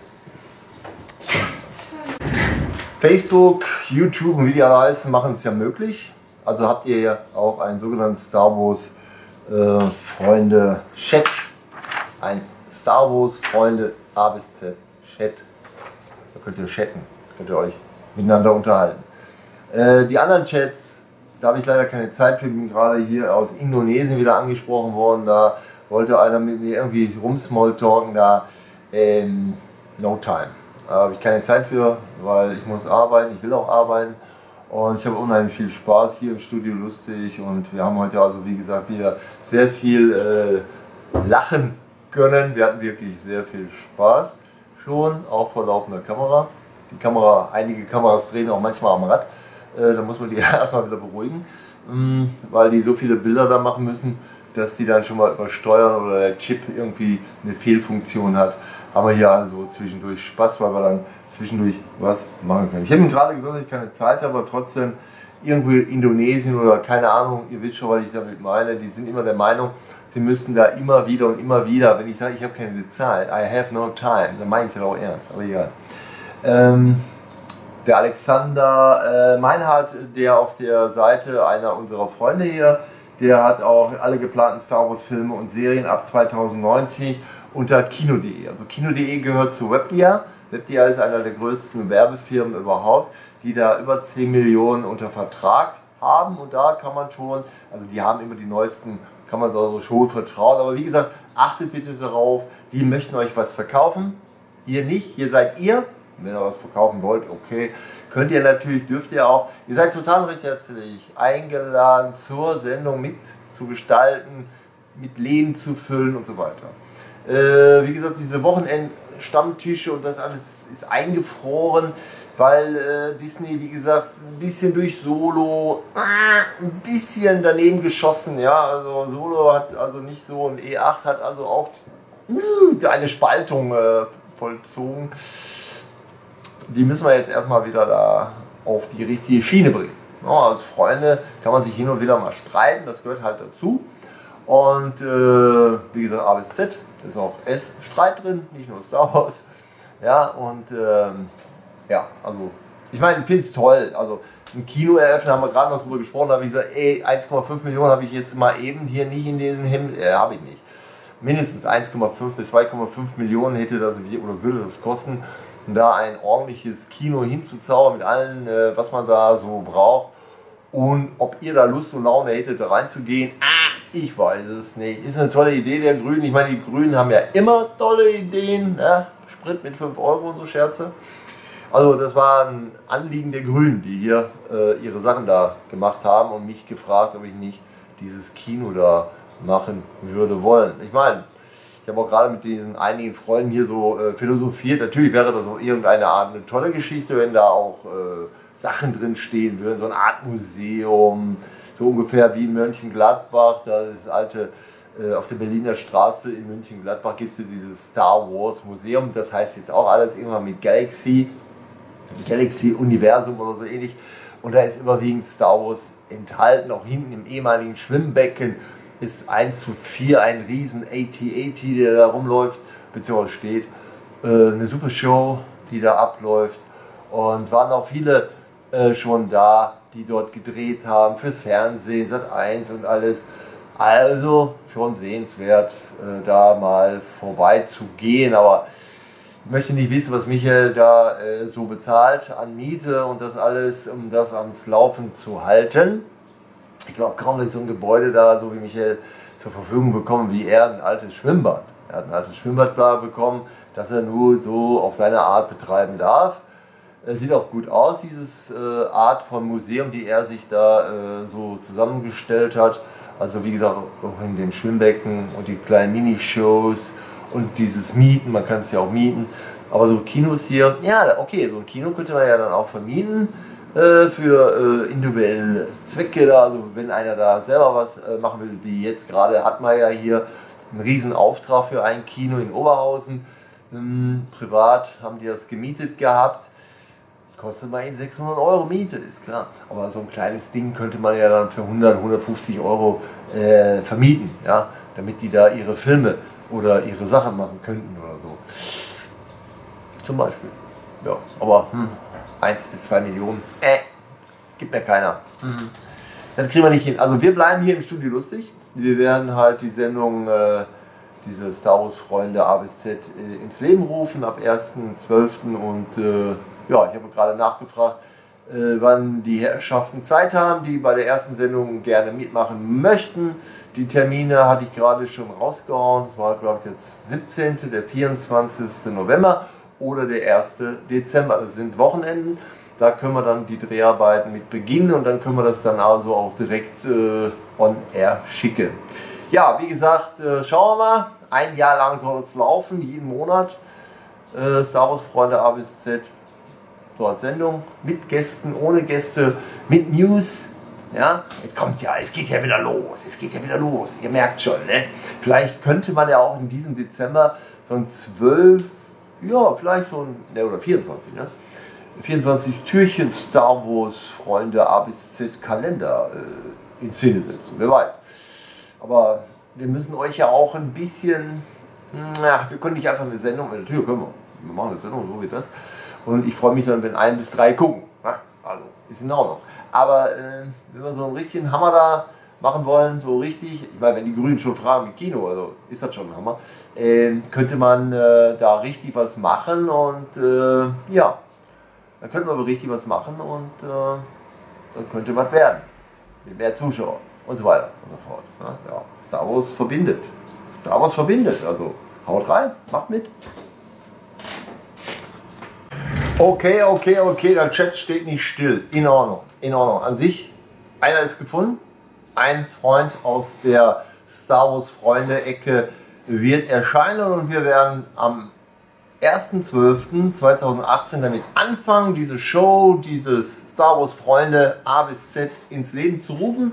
Facebook, YouTube und wie die alle heißen, machen es ja möglich. Also habt ihr ja auch einen sogenannten Star Wars Freunde Chat. Ein Star Wars Freunde A bis Z Chat. Da könnt ihr chatten, könnt ihr euch miteinander unterhalten. Die anderen Chats, da habe ich leider keine Zeit für, bin gerade hier aus Indonesien wieder angesprochen worden. Da wollte einer mit mir irgendwie rumsmalltalken, da no time. Da habe ich keine Zeit für, weil ich muss arbeiten, ich will auch arbeiten. Und ich habe unheimlich viel Spaß hier im Studio Lustig und wir haben heute also wie gesagt wieder sehr viel lachen können. Wir hatten wirklich sehr viel Spaß schon, auch vor laufender Kamera. Die Kamera, einige Kameras drehen auch manchmal am Rad. Da muss man die erstmal wieder beruhigen, weil die so viele Bilder da machen müssen, dass die dann schon mal übersteuern oder der Chip irgendwie eine Fehlfunktion hat. Haben wir hier also zwischendurch Spaß, weil wir dann zwischendurch was machen können. Ich habe ihm gerade gesagt, dass ich keine Zeit habe, aber trotzdem irgendwo in Indonesien oder keine Ahnung, ihr wisst schon, was ich damit meine, die sind immer der Meinung, sie müssten da immer wieder und immer wieder, wenn ich sage, ich habe keine Zeit, I have no time, dann meine ich das auch ernst, aber egal. Der Alexander Meinhardt, der auf der Seite einer unserer Freunde hier, der hat auch alle geplanten Star Wars Filme und Serien ab 2090 unter Kino.de. Also Kino.de gehört zu Webdia. Webdia ist einer der größten Werbefirmen überhaupt, die da über 10 Millionen unter Vertrag haben und da kann man schon, also die haben immer die neuesten, kann man so schon vertrauen, aber wie gesagt, achtet bitte darauf, die möchten euch was verkaufen, ihr nicht, hier seid ihr. Wenn ihr was verkaufen wollt, okay, könnt ihr natürlich, dürft ihr auch. Ihr seid total recht herzlich eingeladen, zur Sendung mitzugestalten, mit Leben zu füllen und so weiter. Wie gesagt, diese Wochenend-Stammtische und das alles ist eingefroren, weil Disney, wie gesagt, ein bisschen durch Solo, ein bisschen daneben geschossen. Ja, also Solo hat also nicht so, und E8 hat also auch eine Spaltung vollzogen. Die müssen wir jetzt erstmal wieder da auf die richtige Schiene bringen. Ja, als Freunde kann man sich hin und wieder mal streiten, das gehört halt dazu. Und wie gesagt, A bis Z, da ist auch Streit drin, nicht nur Star Wars. Ja, und ja, also ich meine, ich finde es toll. Also ein Kino eröffnen, haben wir gerade noch drüber gesprochen, da habe ich gesagt, ey, 1,5 Millionen habe ich jetzt mal eben hier nicht in diesem Himmel, habe ich nicht. Mindestens 1,5 bis 2,5 Millionen hätte das oder würde das kosten, da ein ordentliches Kino hinzuzaubern mit allem, was man da so braucht. Und ob ihr da Lust und Laune hättet, da reinzugehen, ich weiß es nicht. Ist eine tolle Idee der Grünen. Ich meine, die Grünen haben ja immer tolle Ideen. Ne? Sprit mit 5 Euro und so Scherze. Also das war ein Anliegen der Grünen, die hier ihre Sachen da gemacht haben und mich gefragt, ob ich nicht dieses Kino da machen würde wollen. Ich meine, ich habe auch gerade mit diesen einigen Freunden hier so philosophiert. Natürlich wäre das auch irgendeine Art eine tolle Geschichte, wenn da auch Sachen drin stehen würden, so eine Art Museum, so ungefähr wie in Mönchengladbach, das alte, auf der Berliner Straße in Mönchengladbach gibt es dieses Star Wars Museum, das heißt jetzt auch alles irgendwann mit Galaxy Universum oder so ähnlich, und da ist überwiegend Star Wars enthalten, auch hinten im ehemaligen Schwimmbecken ist 1:4 ein riesen AT-AT, der da rumläuft, beziehungsweise steht, eine super Show, die da abläuft, und waren auch viele schon da, die dort gedreht haben, fürs Fernsehen, Sat.1 und alles. Also schon sehenswert, da mal vorbei zu gehen, aber ich möchte nicht wissen, was Michael da so bezahlt an Miete und das alles, um das ans Laufen zu halten. Ich glaube kaum, dass ich so ein Gebäude da, so wie Michael, zur Verfügung bekomme, wie er ein altes Schwimmbad. Er hat ein altes Schwimmbad da bekommen, das er nur so auf seine Art betreiben darf. Sieht auch gut aus, dieses Art von Museum, die er sich da so zusammengestellt hat. Also wie gesagt, auch in dem Schwimmbecken und die kleinen Minishows und dieses Mieten, man kann es ja auch mieten. Aber so Kinos hier, ja okay, so ein Kino könnte man ja dann auch vermieten für individuelle Zwecke da. Also wenn einer da selber was machen will, wie jetzt gerade hat man ja hier einen riesen Auftrag für ein Kino in Oberhausen. Privat haben die das gemietet gehabt. Kostet mal eben 600 Euro Miete, ist klar. Aber so ein kleines Ding könnte man ja dann für 100, 150 Euro vermieten, ja, damit die da ihre Filme oder ihre Sachen machen könnten oder so. Zum Beispiel. Ja, aber 1 bis 2 Millionen, gibt mir keiner. Das kriegen wir nicht hin. Also wir bleiben hier im Studio lustig. Wir werden halt die Sendung, diese Star Wars Freunde A bis Z ins Leben rufen ab 1.12. und ja, ich habe gerade nachgefragt, wann die Herrschaften Zeit haben, die bei der ersten Sendung gerne mitmachen möchten. Die Termine hatte ich gerade schon rausgehauen, das war glaube ich jetzt 17., der 24. November oder der 1. Dezember. Das sind Wochenenden, da können wir dann die Dreharbeiten mit beginnen und dann können wir das dann also auch direkt on air schicken. Ja, wie gesagt, schauen wir mal. Ein Jahr lang soll es laufen, jeden Monat. Star Wars Freunde A bis Z. Dort Sendung mit Gästen, ohne Gäste, mit News. Ja, es geht ja wieder los, ihr merkt schon, ne? Vielleicht könnte man ja auch in diesem Dezember so ein 12, ja, vielleicht so ein, ne, oder 24, ne? 24 Türchen Star Wars Freunde A bis Z Kalender in Szene setzen, wer weiß. Aber wir müssen euch ja auch ein bisschen, na, wir können nicht einfach eine Sendung, natürlich können wir machen eine Sendung, so wie das. Und ich freue mich dann, wenn 1 bis 3 gucken. Na, also, ist in Ordnung. Aber wenn wir so einen richtigen Hammer da machen wollen, so richtig, ich meine, wenn die Grünen schon fragen wie Kino, also ist das schon ein Hammer, könnte man da richtig was machen und ja, dann könnte man aber richtig was machen und dann könnte was werden. Mit mehr Zuschauern und so weiter und so fort. Ne? Ja, Star Wars verbindet. Star Wars verbindet, also haut rein, macht mit. Okay, der Chat steht nicht still. In Ordnung, in Ordnung. An sich, einer ist gefunden. Ein Freund aus der Star Wars Freunde-Ecke wird erscheinen und wir werden am 1.12.2018 damit anfangen, diese Show, dieses Star Wars Freunde A bis Z ins Leben zu rufen.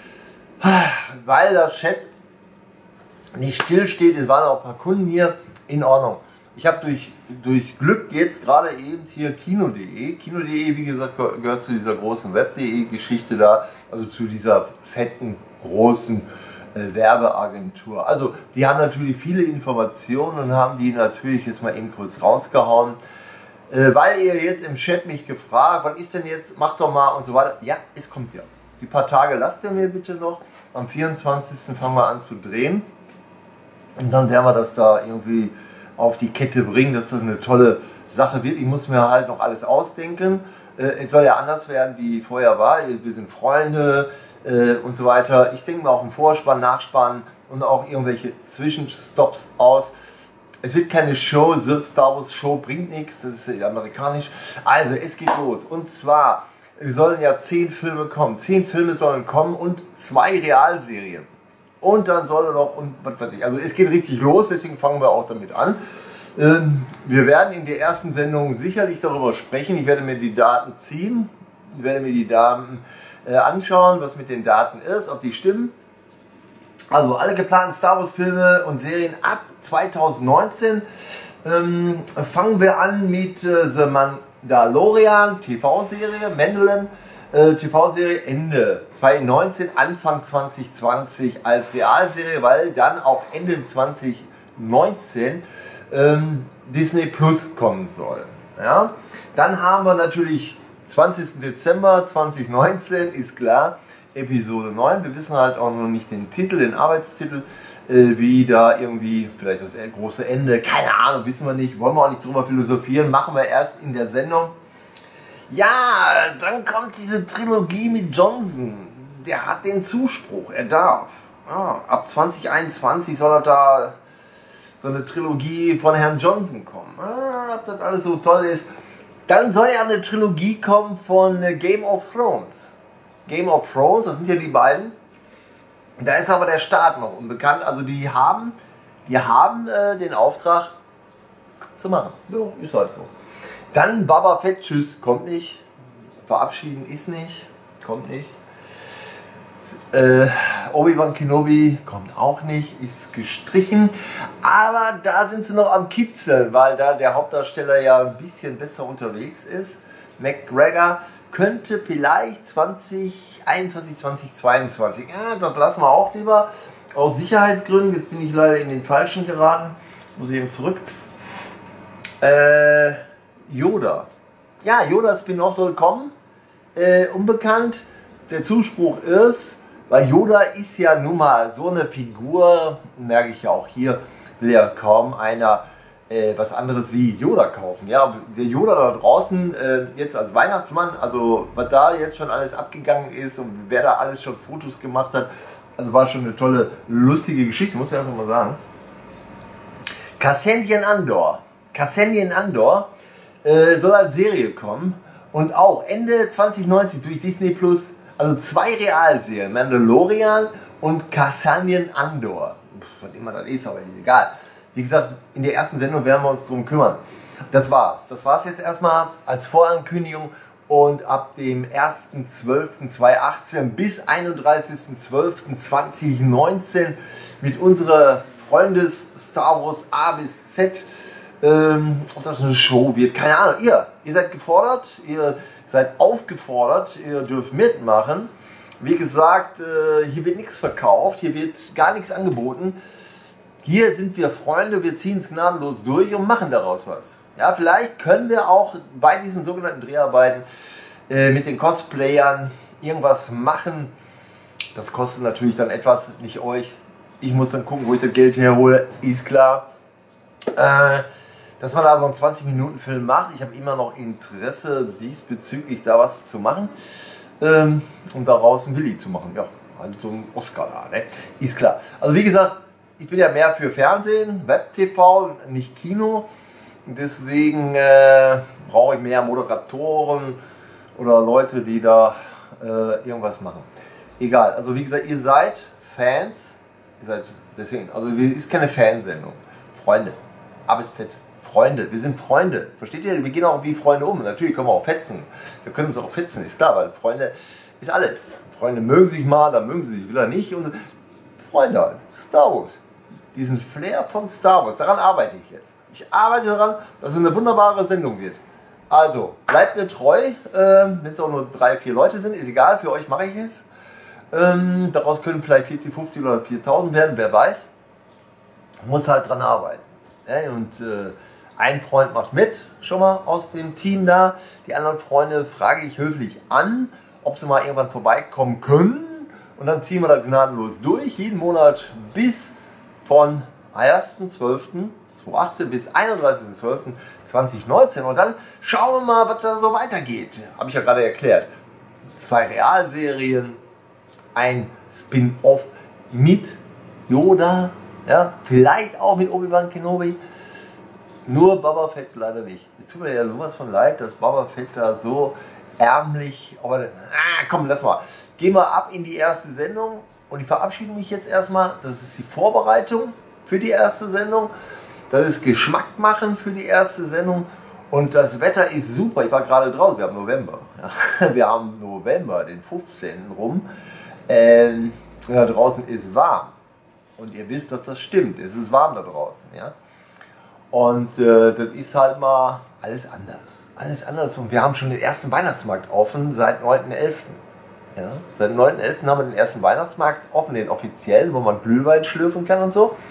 Weil der Chat nicht still steht, es waren auch ein paar Kunden hier. In Ordnung. Ich habe durch Glück jetzt gerade eben hier Kino.de. Kino.de, wie gesagt, gehört zu dieser großen Web.de Geschichte da, also zu dieser fetten, großen Werbeagentur. Also die haben natürlich viele Informationen und haben die natürlich jetzt mal eben kurz rausgehauen. Weil ihr jetzt im Chat mich gefragt, was ist denn jetzt, mach doch mal und so weiter. Ja, es kommt ja. Die paar Tage lasst ihr mir bitte noch. Am 24. fangen wir an zu drehen. Und dann werden wir das da irgendwie auf die Kette bringen, dass das eine tolle Sache wird. Ich muss mir halt noch alles ausdenken. Es soll ja anders werden, wie vorher war. Wir sind Freunde und so weiter. Ich denke mir auch im Vorspann, Nachspann und auch irgendwelche Zwischenstops aus. Es wird keine Show, The Star Wars Show bringt nichts, das ist ja amerikanisch. Also, es geht los. Und zwar sollen ja 10 Filme kommen. 10 Filme sollen kommen und 2 Realserien. Und dann soll noch, und was weiß ich, also es geht richtig los, deswegen fangen wir auch damit an. Wir werden in der ersten Sendung sicherlich darüber sprechen. Ich werde mir die Daten ziehen, ich werde mir die Daten anschauen, was mit den Daten ist, ob die stimmen. Also alle geplanten Star Wars Filme und Serien ab 2019. Fangen wir an mit The Mandalorian TV-Serie, Mandalorian. TV-Serie Ende 2019, Anfang 2020 als Realserie, weil dann auch Ende 2019 Disney Plus kommen soll. Ja? Dann haben wir natürlich 20. Dezember 2019, ist klar, Episode 9. Wir wissen halt auch noch nicht den Titel, den Arbeitstitel, wie da irgendwie, vielleicht das große Ende, keine Ahnung, wissen wir nicht, wollen wir auch nicht drüber philosophieren, machen wir erst in der Sendung. Ja, dann kommt diese Trilogie mit Johnson. Der hat den Zuspruch, er darf. Ab 2021 soll da so eine Trilogie von Herrn Johnson kommen. Ob das alles so toll ist. Dann soll ja eine Trilogie kommen von Game of Thrones. Game of Thrones, das sind ja die beiden. Da ist aber der Start noch unbekannt. Also die haben den Auftrag zu machen. Ja, ist halt so. Dann Boba Fett, tschüss, kommt nicht. Verabschieden ist nicht, kommt nicht. Obi-Wan Kenobi kommt auch nicht, ist gestrichen. Aber da sind sie noch am Kitzeln, weil da der Hauptdarsteller ja ein bisschen besser unterwegs ist. McGregor könnte vielleicht 2021, 2022. Ja, das lassen wir auch lieber. Aus Sicherheitsgründen, jetzt bin ich leider in den Falschen geraten. Muss ich eben zurück. Yoda. Ja, Yoda Spin-off soll kommen. Unbekannt. Der Zuspruch ist, weil Yoda ist ja nun mal so eine Figur, merke ich ja auch hier, will ja kaum einer was anderes wie Yoda kaufen. Ja, der Yoda da draußen jetzt als Weihnachtsmann, also was da jetzt schon alles abgegangen ist und wer da alles schon Fotos gemacht hat, also war schon eine tolle, lustige Geschichte, muss ich einfach mal sagen. Cassian Andor. Cassian Andor soll als Serie kommen und auch Ende 2090 durch Disney Plus, also 2 Realserien, Mandalorian und Cassian Andor. Was immer das ist, aber ist egal. Wie gesagt, in der ersten Sendung werden wir uns darum kümmern. Das war's. Das war's jetzt erstmal als Vorankündigung und ab dem 1.12.2018 bis 31.12.2019 mit unserer Freundes-Star Wars A bis Z, ob das eine Show wird, keine Ahnung. Ihr seid gefordert, ihr seid aufgefordert, ihr dürft mitmachen. Wie gesagt, hier wird nichts verkauft, hier wird gar nichts angeboten. Hier sind wir Freunde, wir ziehen es gnadenlos durch und machen daraus was. Ja, vielleicht können wir auch bei diesen sogenannten Dreharbeiten mit den Cosplayern irgendwas machen. Das kostet natürlich dann etwas, nicht euch. Ich muss dann gucken, wo ich das Geld herhole, ist klar. Dass man da so einen 20-Minuten-Film macht. Ich habe immer noch Interesse diesbezüglich da was zu machen. Um daraus einen Willi zu machen. Ja, also so ein Oscar da, ne? Ist klar. Also wie gesagt, ich bin ja mehr für Fernsehen, Web-TV, nicht Kino. Deswegen brauche ich mehr Moderatoren oder Leute, die da irgendwas machen. Egal, also wie gesagt, ihr seid Fans. Ihr seid deswegen, also es ist keine Fansendung. Freunde. A bis Z. Freunde. Wir sind Freunde. Versteht ihr? Wir gehen auch wie Freunde um. Natürlich können wir auch fetzen. Wir können uns auch fetzen, ist klar, weil Freunde ist alles. Freunde mögen sich mal, dann mögen sie sich wieder nicht. Und Freunde halt. Star Wars. Diesen Flair von Star Wars. Daran arbeite ich jetzt. Ich arbeite daran, dass es eine wunderbare Sendung wird. Also, bleibt mir treu. Wenn es auch nur 3, 4 Leute sind, ist egal. Für euch mache ich es. Daraus können vielleicht 40, 50 oder 4000 werden, wer weiß. Muss halt dran arbeiten. Und ein Freund macht mit, schon mal aus dem Team da. Die anderen Freunde frage ich höflich an, ob sie mal irgendwann vorbeikommen können. Und dann ziehen wir das gnadenlos durch. Jeden Monat bis von 1.12.2018 bis 31.12.2019. Und dann schauen wir mal, was da so weitergeht. Habe ich ja gerade erklärt. 2 Realserien, ein Spin-off mit Yoda, ja, vielleicht auch mit Obi-Wan Kenobi. Nur Boba Fett leider nicht. Es tut mir ja sowas von leid, dass Boba Fett da so ärmlich, aber komm, lass mal. Gehen wir ab in die erste Sendung und ich verabschiede mich jetzt erstmal. Das ist die Vorbereitung für die erste Sendung. Das ist Geschmack machen für die erste Sendung und das Wetter ist super. Ich war gerade draußen, wir haben November. Ja, wir haben November, den 15. rum. Da draußen ist warm. Und ihr wisst, dass das stimmt. Es ist warm da draußen. Ja? Und das ist halt mal alles anders. Alles anders. Und wir haben schon den ersten Weihnachtsmarkt offen seit 9.11. Ja? Seit 9.11. haben wir den ersten Weihnachtsmarkt offen, den offiziellen, wo man Glühwein schlürfen kann und so.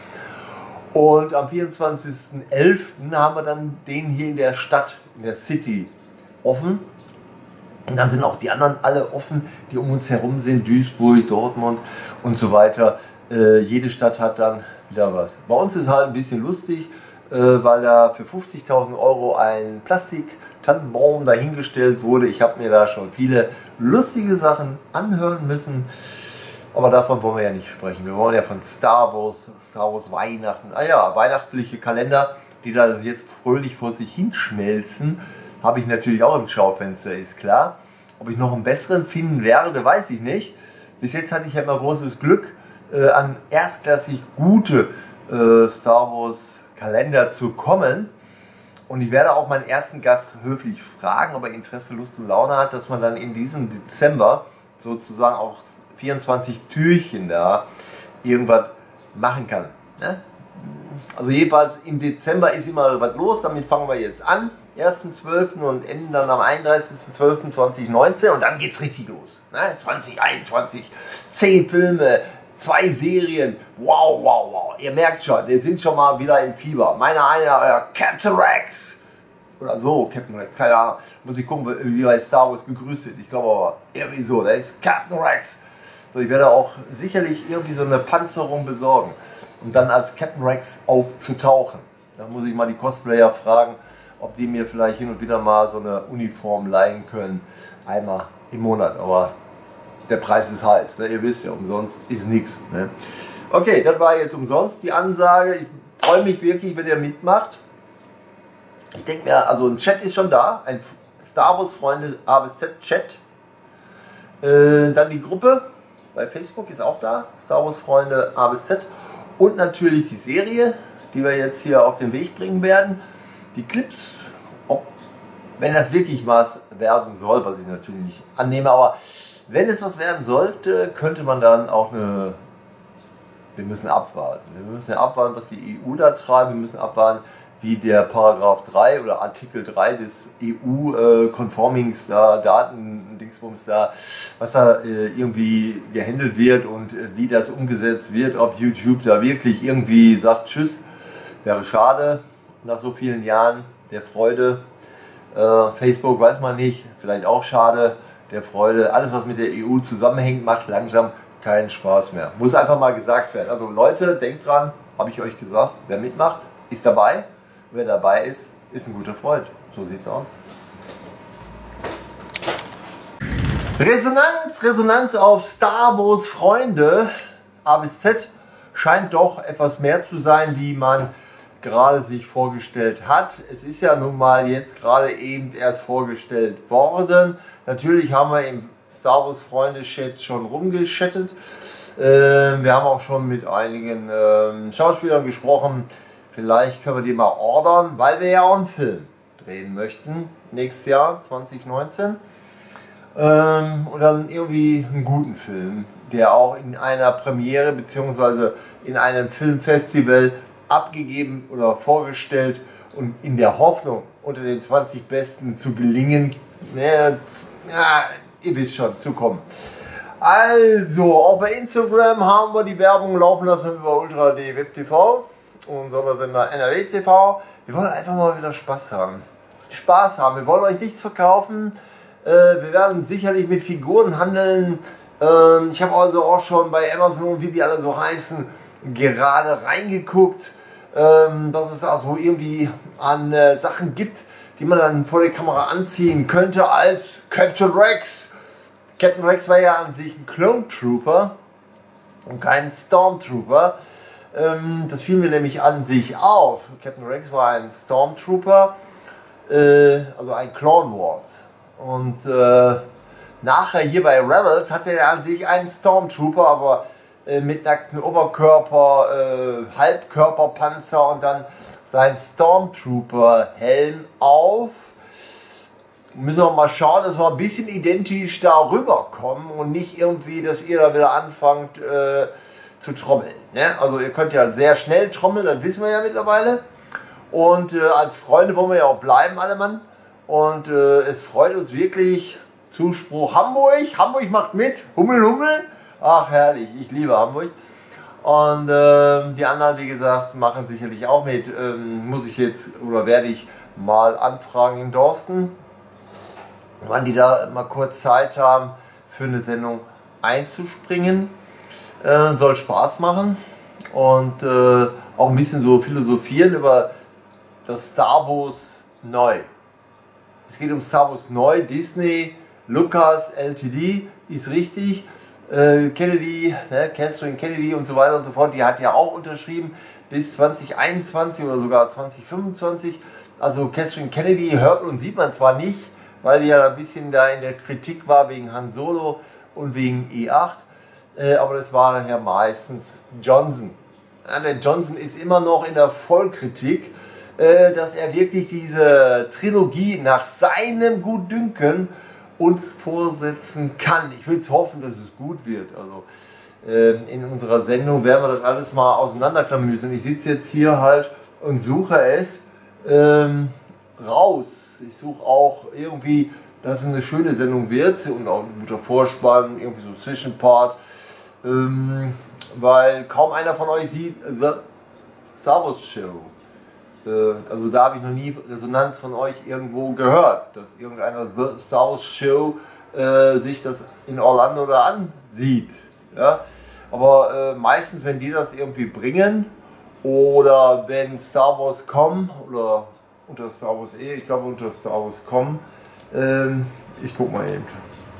Und am 24.11. haben wir dann den hier in der Stadt, in der City offen. Und dann sind auch die anderen alle offen, die um uns herum sind. Duisburg, Dortmund und so weiter. Jede Stadt hat dann wieder was. Bei uns ist halt ein bisschen lustig, weil da für 50.000 € ein Plastik-Tannenbaum dahingestellt wurde. Ich habe mir da schon viele lustige Sachen anhören müssen. Aber davon wollen wir ja nicht sprechen. Wir wollen ja von Star Wars Weihnachten. Ah ja, weihnachtliche Kalender, die da jetzt fröhlich vor sich hinschmelzen, habe ich natürlich auch im Schaufenster, ist klar. Ob ich noch einen besseren finden werde, weiß ich nicht. Bis jetzt hatte ich ja immer großes Glück, an erstklassig gute Star Wars Kalender zu kommen. Und ich werde auch meinen ersten Gast höflich fragen, ob er Interesse, Lust und Laune hat, dass man dann in diesem Dezember sozusagen auch 24 Türchen da irgendwas machen kann. Ne? Also jedenfalls im Dezember ist immer was los, damit fangen wir jetzt an. 1.12. und enden dann am 31.12.2019 und dann geht's richtig los. Ne? 2021, 10 Filme, 2 Serien, wow, wow, wow. Ihr merkt schon, wir sind schon mal wieder im Fieber. Meiner einer, Captain Rex. Oder so, Captain Rex, keine Ahnung. Muss ich gucken, wie bei Star Wars gegrüßt wird. Ich glaube aber irgendwie so, da ist Captain Rex. So, ich werde auch sicherlich irgendwie so eine Panzerung besorgen, um dann als Captain Rex aufzutauchen. Da muss ich mal die Cosplayer fragen, ob die mir vielleicht hin und wieder mal so eine Uniform leihen können. Einmal im Monat, aber der Preis ist heiß. Ne? Ihr wisst ja, umsonst ist nichts. Ne? Okay, das war jetzt umsonst die Ansage. Ich freue mich wirklich, wenn ihr mitmacht. Ich denke mir, also ein Chat ist schon da, ein Star Wars Freunde A bis Z Chat. Dann die Gruppe bei Facebook ist auch da, Star Wars Freunde A bis Z. Und natürlich die Serie, die wir jetzt hier auf den Weg bringen werden. Die Clips, wenn das wirklich was werden soll, was ich natürlich nicht annehme, aber wenn es was werden sollte, könnte man dann auch eine... Wir müssen abwarten. Wir müssen ja abwarten, was die EU da treibt. Wir müssen abwarten, wie der Paragraph 3 oder Artikel 3 des EU-Conformings da, Datendingsbums da, was da irgendwie gehandelt wird und wie das umgesetzt wird, ob YouTube da wirklich irgendwie sagt, tschüss, wäre schade nach so vielen Jahren der Freude. Facebook weiß man nicht, vielleicht auch schade, der Freude. Alles, was mit der EU zusammenhängt, macht langsam keinen Spaß mehr. Muss einfach mal gesagt werden. Also Leute, denkt dran, habe ich euch gesagt, wer mitmacht, ist dabei. Wer dabei ist, ist ein guter Freund. So sieht's aus. Resonanz auf Star Wars Freunde A bis Z scheint doch etwas mehr zu sein, wie man gerade sich vorgestellt hat. Es ist ja nun mal jetzt gerade eben erst vorgestellt worden. Natürlich haben wir im Star Wars Freunde Chat schon rumgeschattet. Wir haben auch schon mit einigen Schauspielern gesprochen. Vielleicht können wir die mal ordern, weil wir ja auch einen Film drehen möchten. Nächstes Jahr, 2019. Und dann irgendwie einen guten Film, der auch in einer Premiere bzw. in einem Filmfestival abgegeben oder vorgestellt und in der Hoffnung, unter den 20 Besten zu gelingen, ja, ihr wisst schon, zu kommen. Also, auch bei Instagram haben wir die Werbung laufen lassen über Ultra D Web TV und Sondersender NRW TV. Wir wollen einfach mal wieder Spaß haben. Wir wollen euch nichts verkaufen. Wir werden sicherlich mit Figuren handeln. Ich habe also auch schon bei Amazon und wie die alle so heißen, gerade reingeguckt, dass es also irgendwie an Sachen gibt, die man dann vor der Kamera anziehen könnte als Captain Rex. Captain Rex war ja an sich ein Clone Trooper und kein Stormtrooper. Das fiel mir nämlich an sich auf. Captain Rex war ein Stormtrooper, also ein Clone Wars. Und nachher hier bei Rebels hatte er an sich einen Stormtrooper, aber mit nacktem Oberkörper, Halbkörperpanzer und dann sein Stormtrooper-Helm auf. Müssen wir mal schauen, dass wir ein bisschen identisch darüber kommen und nicht irgendwie, dass ihr da wieder anfangt zu trommeln. Ne? Also ihr könnt ja sehr schnell trommeln, das wissen wir ja mittlerweile. Und als Freunde wollen wir ja auch bleiben, alle Mann. Und es freut uns wirklich. Zuspruch Hamburg. Hamburg macht mit. Hummel, Hummel. Ach herrlich, ich liebe Hamburg. Und die anderen, wie gesagt, machen sicherlich auch mit. Muss ich jetzt oder werde ich mal anfragen in Dorsten, wann die da mal kurz Zeit haben, für eine Sendung einzuspringen. Soll Spaß machen und auch ein bisschen so philosophieren über das Star Wars neu. Es geht um Star Wars neu, Disney, Lucas, LTD, ist richtig. Kennedy, ne, Catherine Kennedy und so weiter und so fort, die hat ja auch unterschrieben bis 2021 oder sogar 2025. Also Catherine Kennedy hört und sieht man zwar nicht, weil die ja ein bisschen da in der Kritik war wegen Han Solo und wegen E8, aber das war ja meistens Johnson. Ja, der Johnson ist immer noch in der Vollkritik, dass er wirklich diese Trilogie nach seinem Gutdünken uns vorsetzen kann. Ich will es hoffen, dass es gut wird. Also in unserer Sendung werden wir das alles mal auseinanderklamüsern. Ich sitze jetzt hier halt und suche es raus. Ich suche auch irgendwie, dass es eine schöne Sendung wird und auch ein guter Vorspann, irgendwie so Zwischenpart, weil kaum einer von euch sieht The Star Wars Show. Also da habe ich noch nie Resonanz von euch irgendwo gehört, dass irgendeiner The Star Wars Show sich das in Orlando da ansieht. Ja? Aber meistens, wenn die das irgendwie bringen oder wenn Star Wars kommen oder unter Star Wars ich glaube unter Star Wars kommen, ich guck mal eben.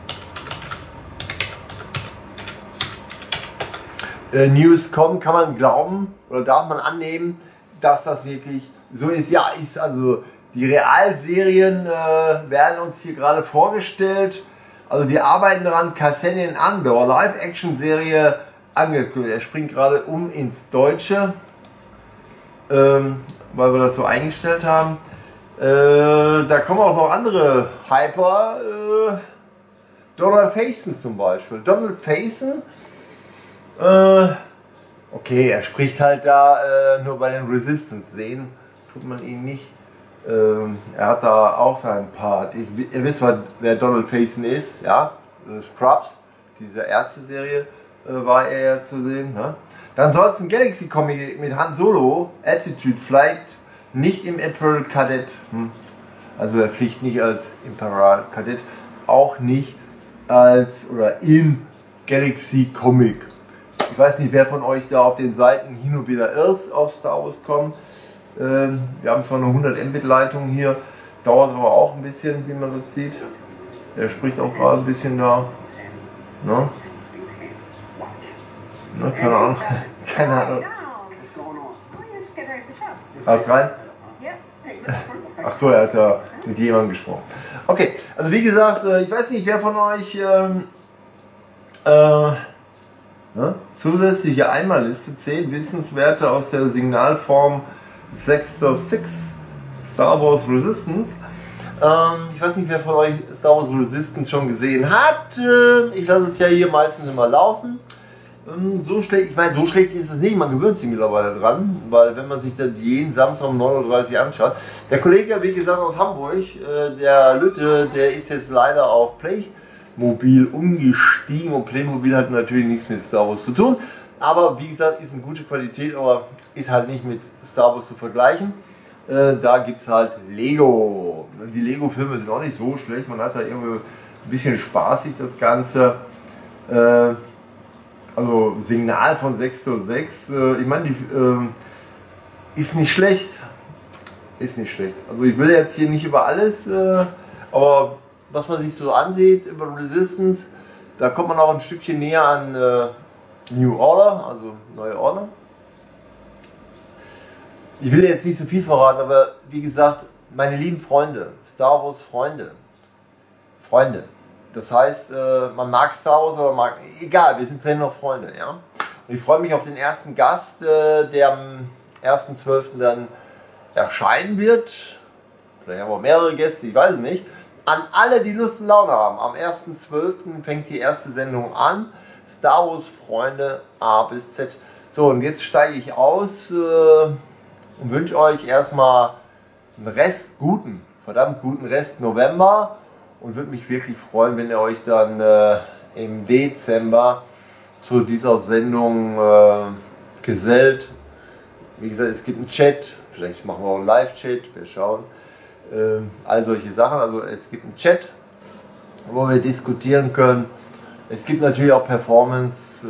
News kommen, kann man glauben oder darf man annehmen, dass das wirklich so ist. Ja, ist also Die Realserien werden uns hier gerade vorgestellt. Also die arbeiten daran, Cassian Andor, Live-Action-Serie angekündigt. Er springt gerade um ins Deutsche, weil wir das so eingestellt haben. Da kommen auch noch andere Hyper. Donald Faison zum Beispiel. Donald Faison, okay, er spricht halt da nur bei den Resistance-Szenen, tut man ihn nicht. Er hat da auch seinen Part. Ihr wisst, wer Donald Faison ist, ja? Scrubs, diese Ärzte-Serie war er ja zu sehen. Ne? Dann soll es ein Galaxy-Comic mit Han Solo, Attitude Flight, nicht im Imperial Kadett. Also er fliegt nicht als Imperial Kadett, auch nicht als oder im Galaxy Comic. Ich weiß nicht, wer von euch da auf den Seiten hin und wieder irrt auf Star Wars kommt. Wir haben zwar eine 100 Mbit Leitung hier, dauert aber auch ein bisschen, wie man das sieht. Er spricht auch gerade ein bisschen da. Ne? Ne, keine Ahnung. Keine Ahnung. Alles rein? Ach so, er hat ja mit jemandem gesprochen. Okay, also wie gesagt, ich weiß nicht, wer von euch ne, zusätzliche Einmalliste, 10 Wissenswerte aus der Signalform Sector 6 Star Wars Resistance. Ich weiß nicht, wer von euch Star Wars Resistance schon gesehen hat. Ich lasse es ja hier meistens immer laufen. So schlecht, ich meine, so schlecht ist es nicht, man gewöhnt sich mittlerweile dran, weil wenn man sich dann jeden Samstag um 9:30 Uhr anschaut. Der Kollege, wie gesagt, aus Hamburg, der Lütte, der ist jetzt leider auf Playmobil umgestiegen und Playmobil hat natürlich nichts mit Star Wars zu tun. Aber wie gesagt, ist eine gute Qualität, aber ist halt nicht mit Star Wars zu vergleichen. Da gibt es halt Lego. Die Lego-Filme sind auch nicht so schlecht, man hat da irgendwie ein bisschen spaßig das Ganze. Also Signal von 6:6, ich meine, die ist nicht schlecht. Ist nicht schlecht. Also ich will jetzt hier nicht über alles, aber was man sich so ansieht über Resistance, da kommt man auch ein Stückchen näher an New Order, also neue Ordnung. Ich will jetzt nicht so viel verraten, aber wie gesagt, meine lieben Freunde, Star Wars Freunde, das heißt, man mag Star Wars oder mag, egal, wir sind Trainer noch Freunde, ja. Und ich freue mich auf den ersten Gast, der am 1.12. dann erscheinen wird. Vielleicht haben wir mehrere Gäste, ich weiß es nicht. An alle, die Lust und Laune haben, am 1.12. fängt die erste Sendung an. Star Wars Freunde A bis Z. So, und jetzt steige ich aus und wünsche euch erstmal einen verdammt guten Rest November. Und würde mich wirklich freuen, wenn ihr euch dann im Dezember zu dieser Sendung gesellt. Wie gesagt, es gibt einen Chat, vielleicht machen wir auch einen Live-Chat, wir schauen. All solche Sachen, also es gibt einen Chat, wo wir diskutieren können. Es gibt natürlich auch Performance,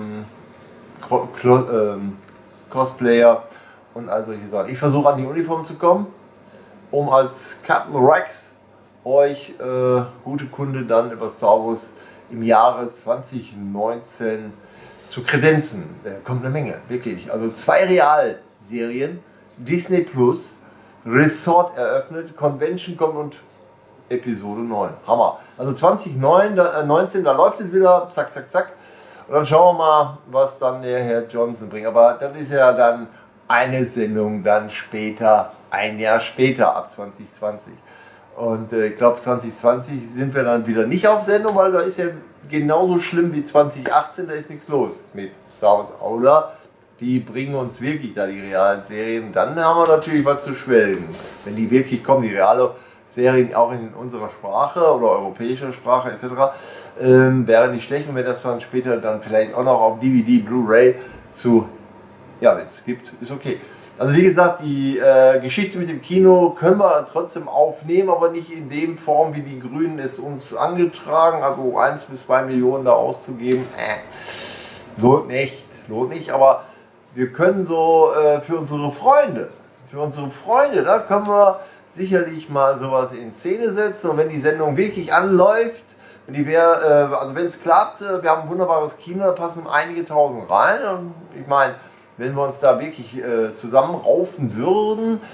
Cosplayer und all solche Sachen. Ich versuche an die Uniform zu kommen, um als Captain Rex euch gute Kunde dann über Star Wars im Jahre 2019 zu kredenzen. Da kommt eine Menge, wirklich. Also 2 Realserien, Disney Plus, Resort eröffnet, Convention kommt und Episode 9. Hammer. Also 2019, da läuft es wieder, zack, zack, zack. Und dann schauen wir mal, was dann der Herr Johnson bringt. Aber das ist ja dann eine Sendung dann später, ein Jahr später, ab 2020. Und ich glaube 2020 sind wir dann wieder nicht auf Sendung, weil da ist ja genauso schlimm wie 2018, da ist nichts los mit Star Wars. Oder die bringen uns wirklich da die realen Serien, dann haben wir natürlich was zu schwelgen. Wenn die wirklich kommen, die reale Serien auch in unserer Sprache oder europäischer Sprache etc. Wäre nicht schlecht, und wenn das dann später dann vielleicht auch noch auf DVD, Blu-ray zu, ja, wenn es gibt, ist okay. Also wie gesagt, die Geschichte mit dem Kino können wir trotzdem aufnehmen, aber nicht in dem Form, wie die Grünen es uns angetragen, also 1 bis 2 Millionen da auszugeben, lohnt nicht, aber wir können so für unsere Freunde, da können wir sicherlich mal sowas in Szene setzen, und wenn die Sendung wirklich anläuft, also wenn es klappt, wir haben ein wunderbares Kino, da passen einige tausend rein, und ich meine, wenn wir uns da wirklich zusammenraufen würden,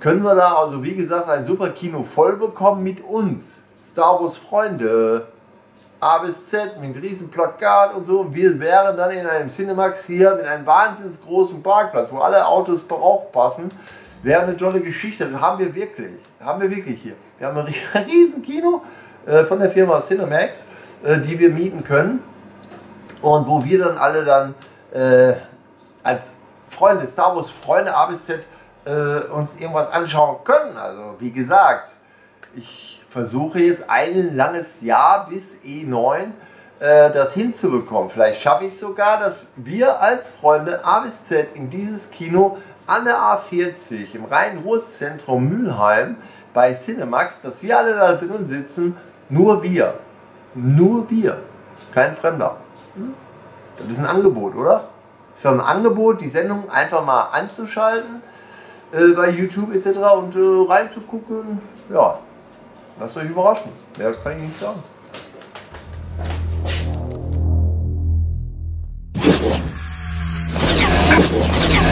können wir da also wie gesagt ein super Kino voll bekommen mit uns. Star Wars Freunde, A bis Z mit riesen Plakat und so. Und wir wären dann in einem Cinemax hier mit einem wahnsinnig großen Parkplatz, wo alle Autos drauf passen. Wäre eine tolle Geschichte. Das haben wir wirklich. Hier. Wir haben ein riesen Kino von der Firma Cinemax, die wir mieten können. Und wo wir dann alle dann als Freunde, Star Wars Freunde A bis Z uns irgendwas anschauen können. Also wie gesagt, ich versuche jetzt ein langes Jahr bis E9 das hinzubekommen. Vielleicht schaffe ich sogar, dass wir als Freunde A bis Z in dieses Kino an der A40 im Rhein-Ruhr-Zentrum Mülheim bei Cinemax, dass wir alle da drin sitzen, nur wir, kein Fremder. Das ist ein Angebot, oder? Ist doch ein Angebot, die Sendung einfach mal anzuschalten bei YouTube etc. und reinzugucken. Ja, lasst euch überraschen. Mehr kann ich nicht sagen. Yeah.